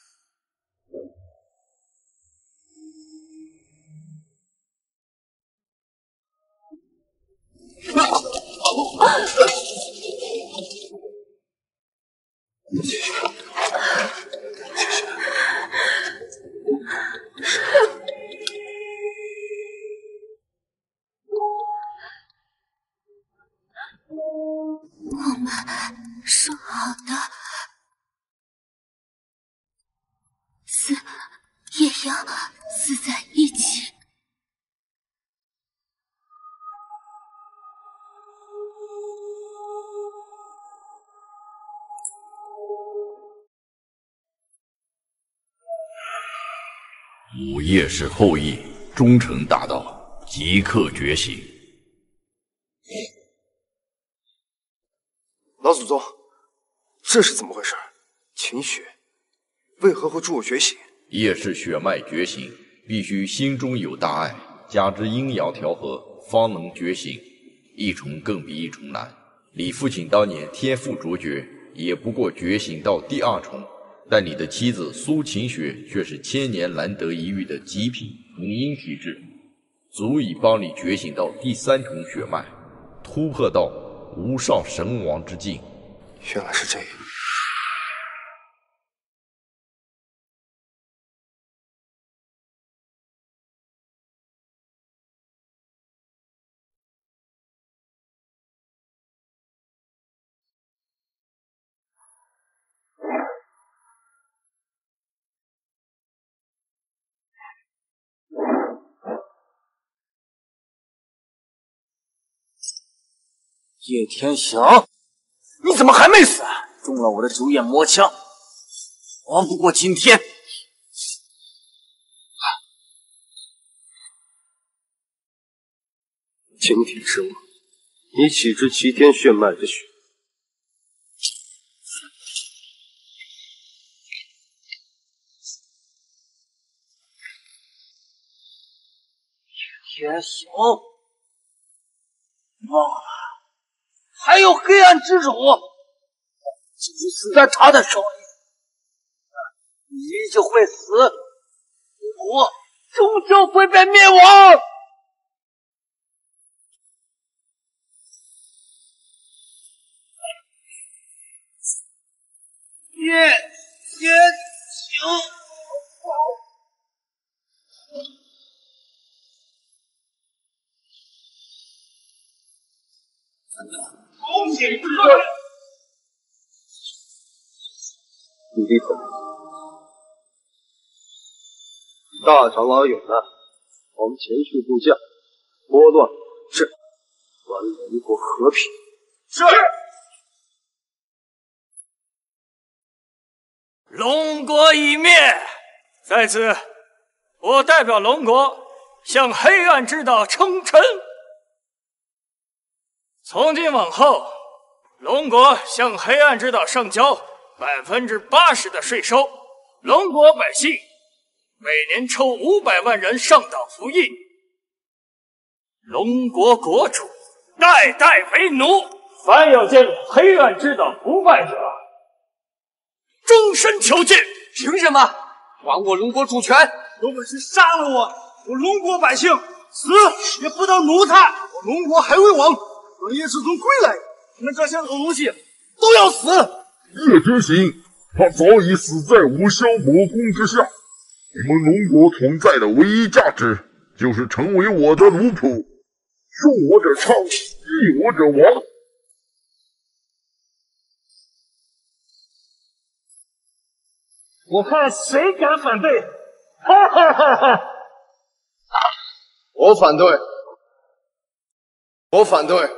我们说好的，死也要死在一起。 我叶氏后裔终成大道，即刻觉醒。 老祖宗，这是怎么回事？秦雪为何会助我觉醒？ 叶氏血脉觉醒，必须心中有大爱，加之阴阳调和，方能觉醒。一重更比一重难。你父亲当年天赋卓绝，也不过觉醒到第二重。但你的妻子苏秦雪却是千年难得一遇的极品红阴体质，足以帮你觉醒到第三重血脉，突破到无上神王之境。 原来是这样。 叶天行，你怎么还没死？中了我的九眼魔枪，活不过今天。 今天是我你启之齐天血脉的血。 叶天行，忘了。还有黑暗之主，继续死在他的手里，你依旧会死，我终究会被灭亡。叶天行。 大长老有难，我们前去部将，拨乱阵，还龙国和平。 是。龙国已灭，在此，我代表龙国向黑暗之岛称臣。从今往后，龙国向黑暗之岛上交百分之八十的税收，龙国百姓每年抽五百万人上岛服役。龙国国主代代为奴，凡有见黑暗之岛腐败者，终身囚禁。 凭什么还我龙国主权？ 有本事杀了我，我龙国百姓死也不当奴才。我龙国还未亡，等叶至尊归来，你们这些老东西都要死。 叶天行，他早已死在无萧魔宫之下。你们龙国存在的唯一价值，就是成为我的奴仆，顺我者昌，逆我者亡。 我看谁敢反对！哈哈哈哈！ 我反对，我反对。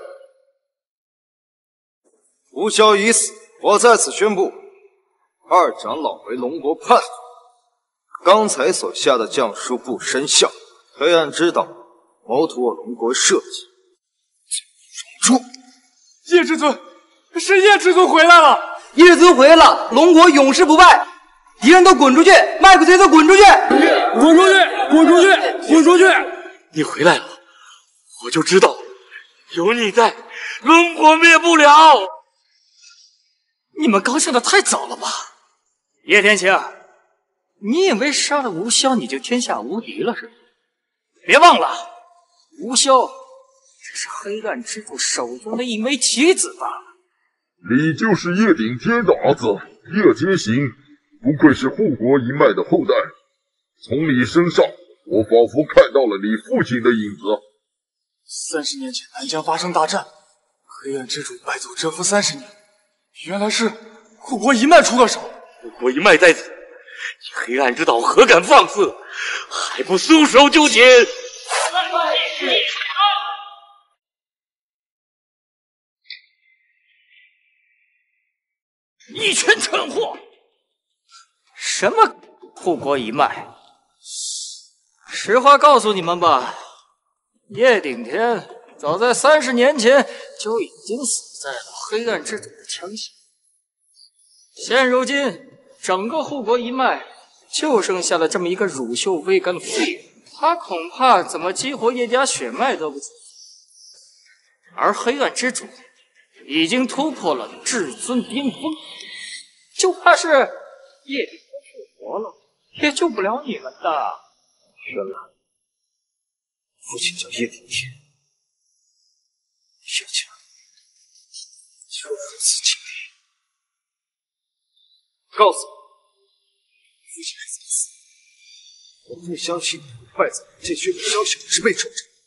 吴萧已死，我在此宣布，二长老为龙国叛徒。刚才所下的降书不生效，黑暗之岛谋图我龙国社稷， 重出。叶至尊，是叶至尊回来了！ 叶至尊回来了，龙国永世不败。敌人都滚出去！麦克谁都滚出去！ 滚出去！滚出去！滚出去！ 你回来了，我就知道有你在，龙国灭不了。 你们高兴的太早了吧？叶天行，你以为杀了吴萧你就天下无敌了是吧？别忘了，吴萧只是黑暗之主手中的一枚棋子罢了。 你就是叶顶天的儿子叶天行。不愧是护国一脉的后代，从你身上，我仿佛看到了你父亲的影子。 三十年前南疆发生大战，黑暗之主败走蛰伏三十年，原来是护国一脉出的手。 护国一脉在此，你黑暗之岛何敢放肆？还不松手就擒！ 一群蠢货！什么护国一脉？实话告诉你们吧，叶顶天早在三十年前就已经死在了黑暗之主的枪下。现如今，整个护国一脉就剩下了这么一个乳臭未干的废人，他恐怕怎么激活叶家血脉都不行。而黑暗之主已经突破了至尊巅峰，就怕是叶顶天复活了，也救不了你们的。 原来父亲叫叶顶天，叶家就如此经历。告诉我，父亲是怎么死的？我不相信败在这群小小之辈手中。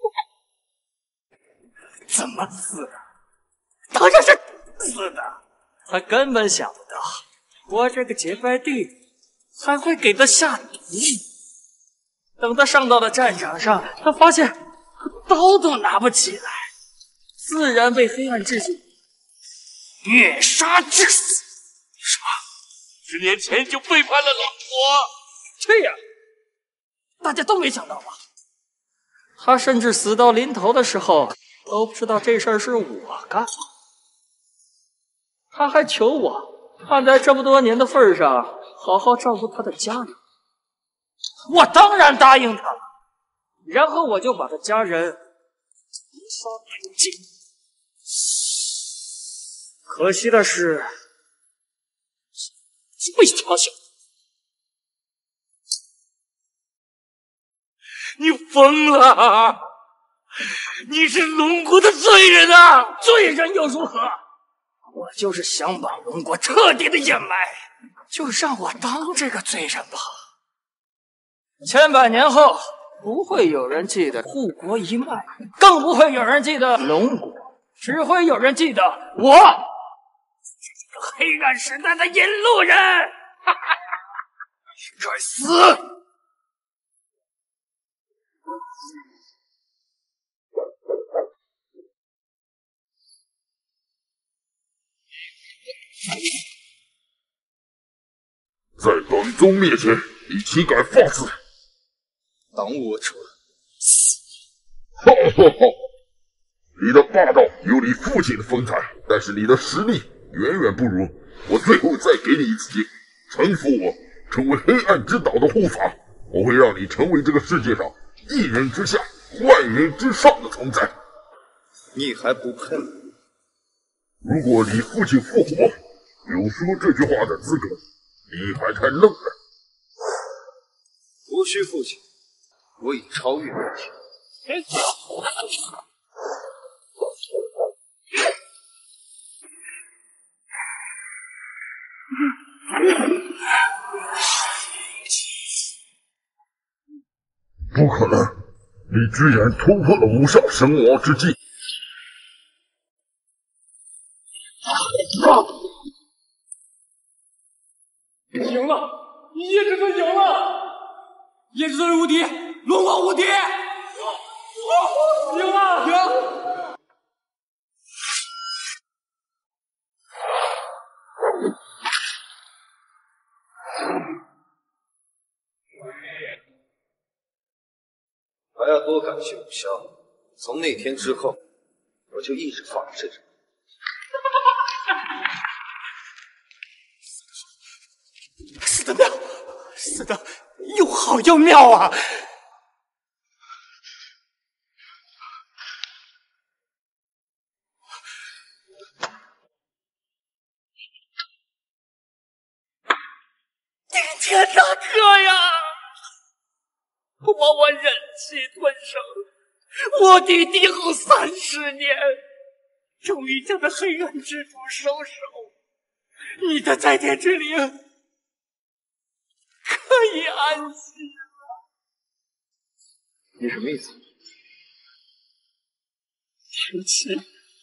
怎么死的？当然是死的。他根本想不到，我这个结拜弟弟还会给他下毒。等他上到了战场上，他发现刀都拿不起来，自然被黑暗之主虐杀致死。 什么？十年前就背叛了龙国？ 对呀，大家都没想到吧？他甚至死到临头的时候都不知道这事儿是我干的。他还求我看在这么多年的份上，好好照顾他的家人。我当然答应他了，然后我就把他家人屠杀殆尽。可惜的是，这么一条小子， 你疯了！你是龙国的罪人啊！ 罪人又如何？我就是想把龙国彻底的掩埋，就让我当这个罪人吧。千百年后，不会有人记得护国一脉，更不会有人记得龙国，只会有人记得我，这个黑暗时代的引路人。 该死！ 宗面前，你岂敢放肆？ 挡我者死！ 哈哈哈！你的霸道有你父亲的风采，但是你的实力远远不如。我最后再给你一次机会，臣服我，成为黑暗之岛的护法。我会让你成为这个世界上一人之下、万人之上的存在。 你还不配。 如果你父亲复活，有说这句话的资格，你还太嫩了。 无需父亲，我已超越父亲。 不可能！你居然突破了无上神王之境！ 赢了！叶至尊赢了！叶至尊无敌，龙王无敌！赢了！赢！ 还要多感谢武萧。从那天之后，我就一直放着这人。 死的妙，死的又好又妙啊！顶天大客呀！我我忍气吞声，我敌敌后三十年，终于将这黑暗之主收手。你的在天之灵可以安息了。 你什么意思？ 天启，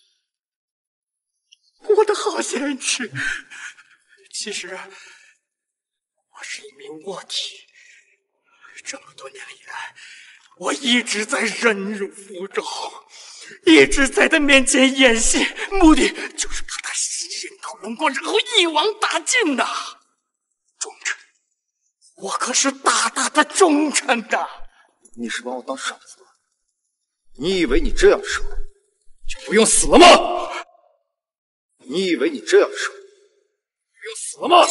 我的好贤侄，其实我是一名卧体。这么多年以来，我一直在忍辱负重，一直在他面前演戏，目的就是把他吸引到龙国，然后一网打尽呐！忠臣，我可是大大的忠臣的。 你是把我当傻子吗？你以为你这样说就不用死了吗？你以为你这样说不用死了吗？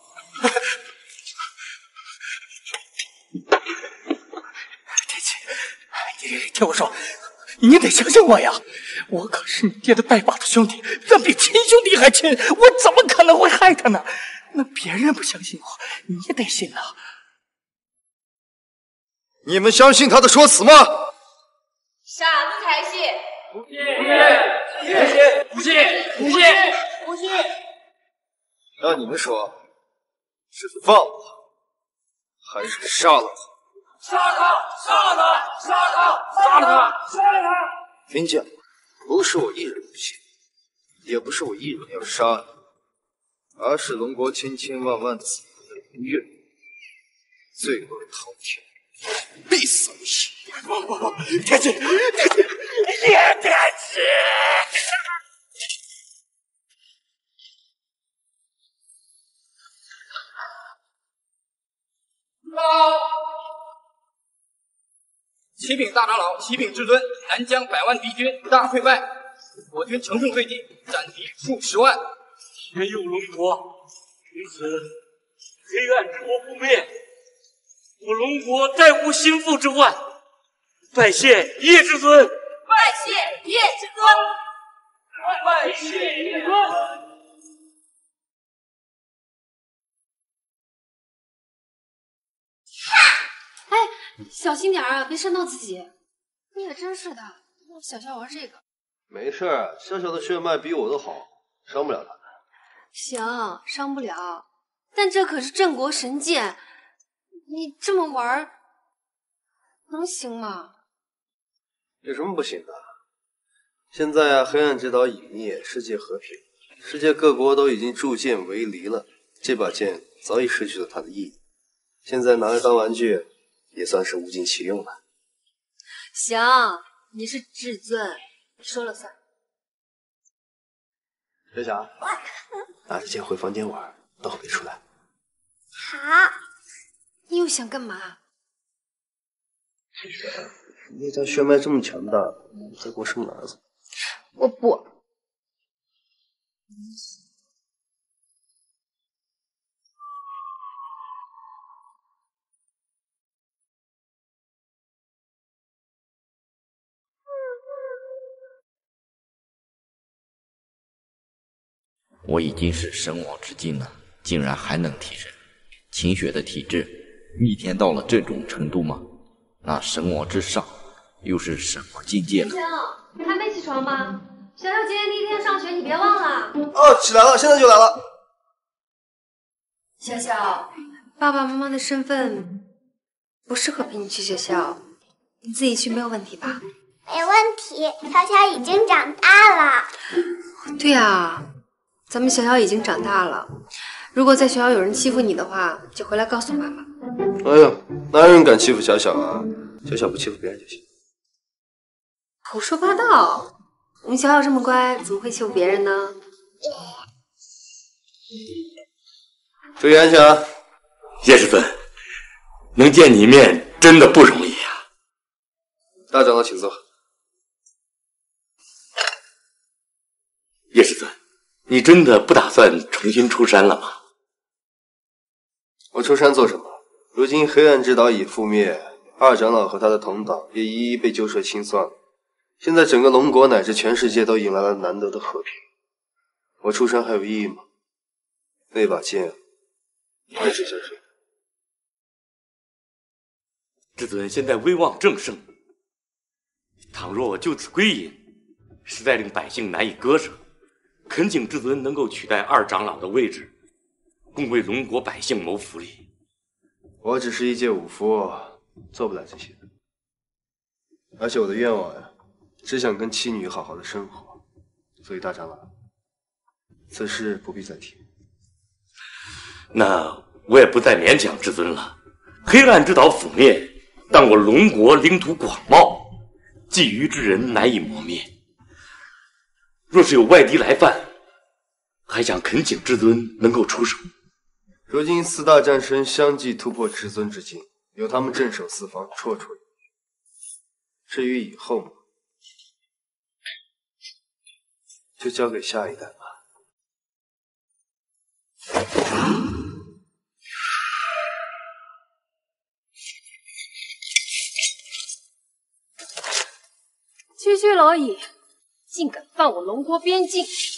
天启，你听我说，你得相信我呀！我可是你爹的拜把子兄弟，咱比亲兄弟还亲，我怎么可能会害他呢？那别人不相信我，你也得信啊！ 你们相信他的说辞吗？ 傻子才信！ 不信！不信！不信！不信！不信！ 那你们说，是放了他，还是杀了他？ 杀了他！杀了他！杀了他！杀了他！杀了他！ 听见了？不是我一人不信，也不是我一人要杀你，而是龙国千千万万子民的民怨，罪恶滔天。必死无疑！ 不不不，天启，天启，叶天启！ 启禀大长老，启禀至尊，南疆百万敌军大溃败，我军乘胜追击，斩敌数十万。 天佑龙国，从此黑暗之魔覆灭。我龙国再无心腹之患，拜谢叶至尊， 拜谢叶至尊， 拜谢叶尊。 哎，小心点啊，别伤到自己。你也真是的，小小玩这个。 没事，小小的血脉比我都好，伤不了他。 行，伤不了，但这可是镇国神剑。你这么玩，能行吗？ 有什么不行的？现在啊，黑暗之岛已灭，世界和平，世界各国都已经铸剑为离了，这把剑早已失去了它的意义。现在拿来当玩具，也算是物尽其用了。 行，你是至尊，你说了算。 小霞，拿着剑回房间玩，等会别出来。 好。 又想干嘛？ 叶家血脉这么强大，再给我生儿子。 我不。 我已经是神王之境了，竟然还能提升。秦雪的体质逆天到了这种程度吗？那神王之上又是什么境界呢？ 小小，你还没起床吗？小小今天第一天上学，你别忘了。 哦，起来了，现在就来了。 小小，爸爸妈妈的身份不适合陪你去学校，你自己去没有问题吧？ 没问题，小小已经长大了。 对啊。咱们小小已经长大了，如果在学校有人欺负你的话，就回来告诉妈妈。 哎呀，哪有人敢欺负小小啊？小小不欺负别人就行。 胡说八道！我们小小这么乖，怎么会欺负别人呢？ 注意安全啊！ 叶师尊，能见你一面真的不容易啊！ 大长老，请坐。 叶师尊。你真的不打算重新出山了吗？ 我出山做什么？如今黑暗之岛已覆灭，二长老和他的同党也一一被旧社清算了。现在整个龙国乃至全世界都迎来了难得的和平。我出山还有意义吗？那把剑还是下去。 至尊现在威望正盛，倘若就此归隐，实在令百姓难以割舍。恳请至尊能够取代二长老的位置，共为龙国百姓谋福利。 我只是一介武夫，做不了这些。而且我的愿望呀，只想跟妻女好好的生活。所以大长老，此事不必再提。 那我也不再勉强至尊了。黑暗之岛覆灭，但我龙国领土广袤，觊觎之人难以磨灭。若是有外敌来犯，还想恳请至尊能够出手。 如今四大战神相继突破至尊之境，由他们镇守四方，绰绰有余。至于以后嘛，就交给下一代吧。 区区蝼蚁，竟敢犯我龙国边境，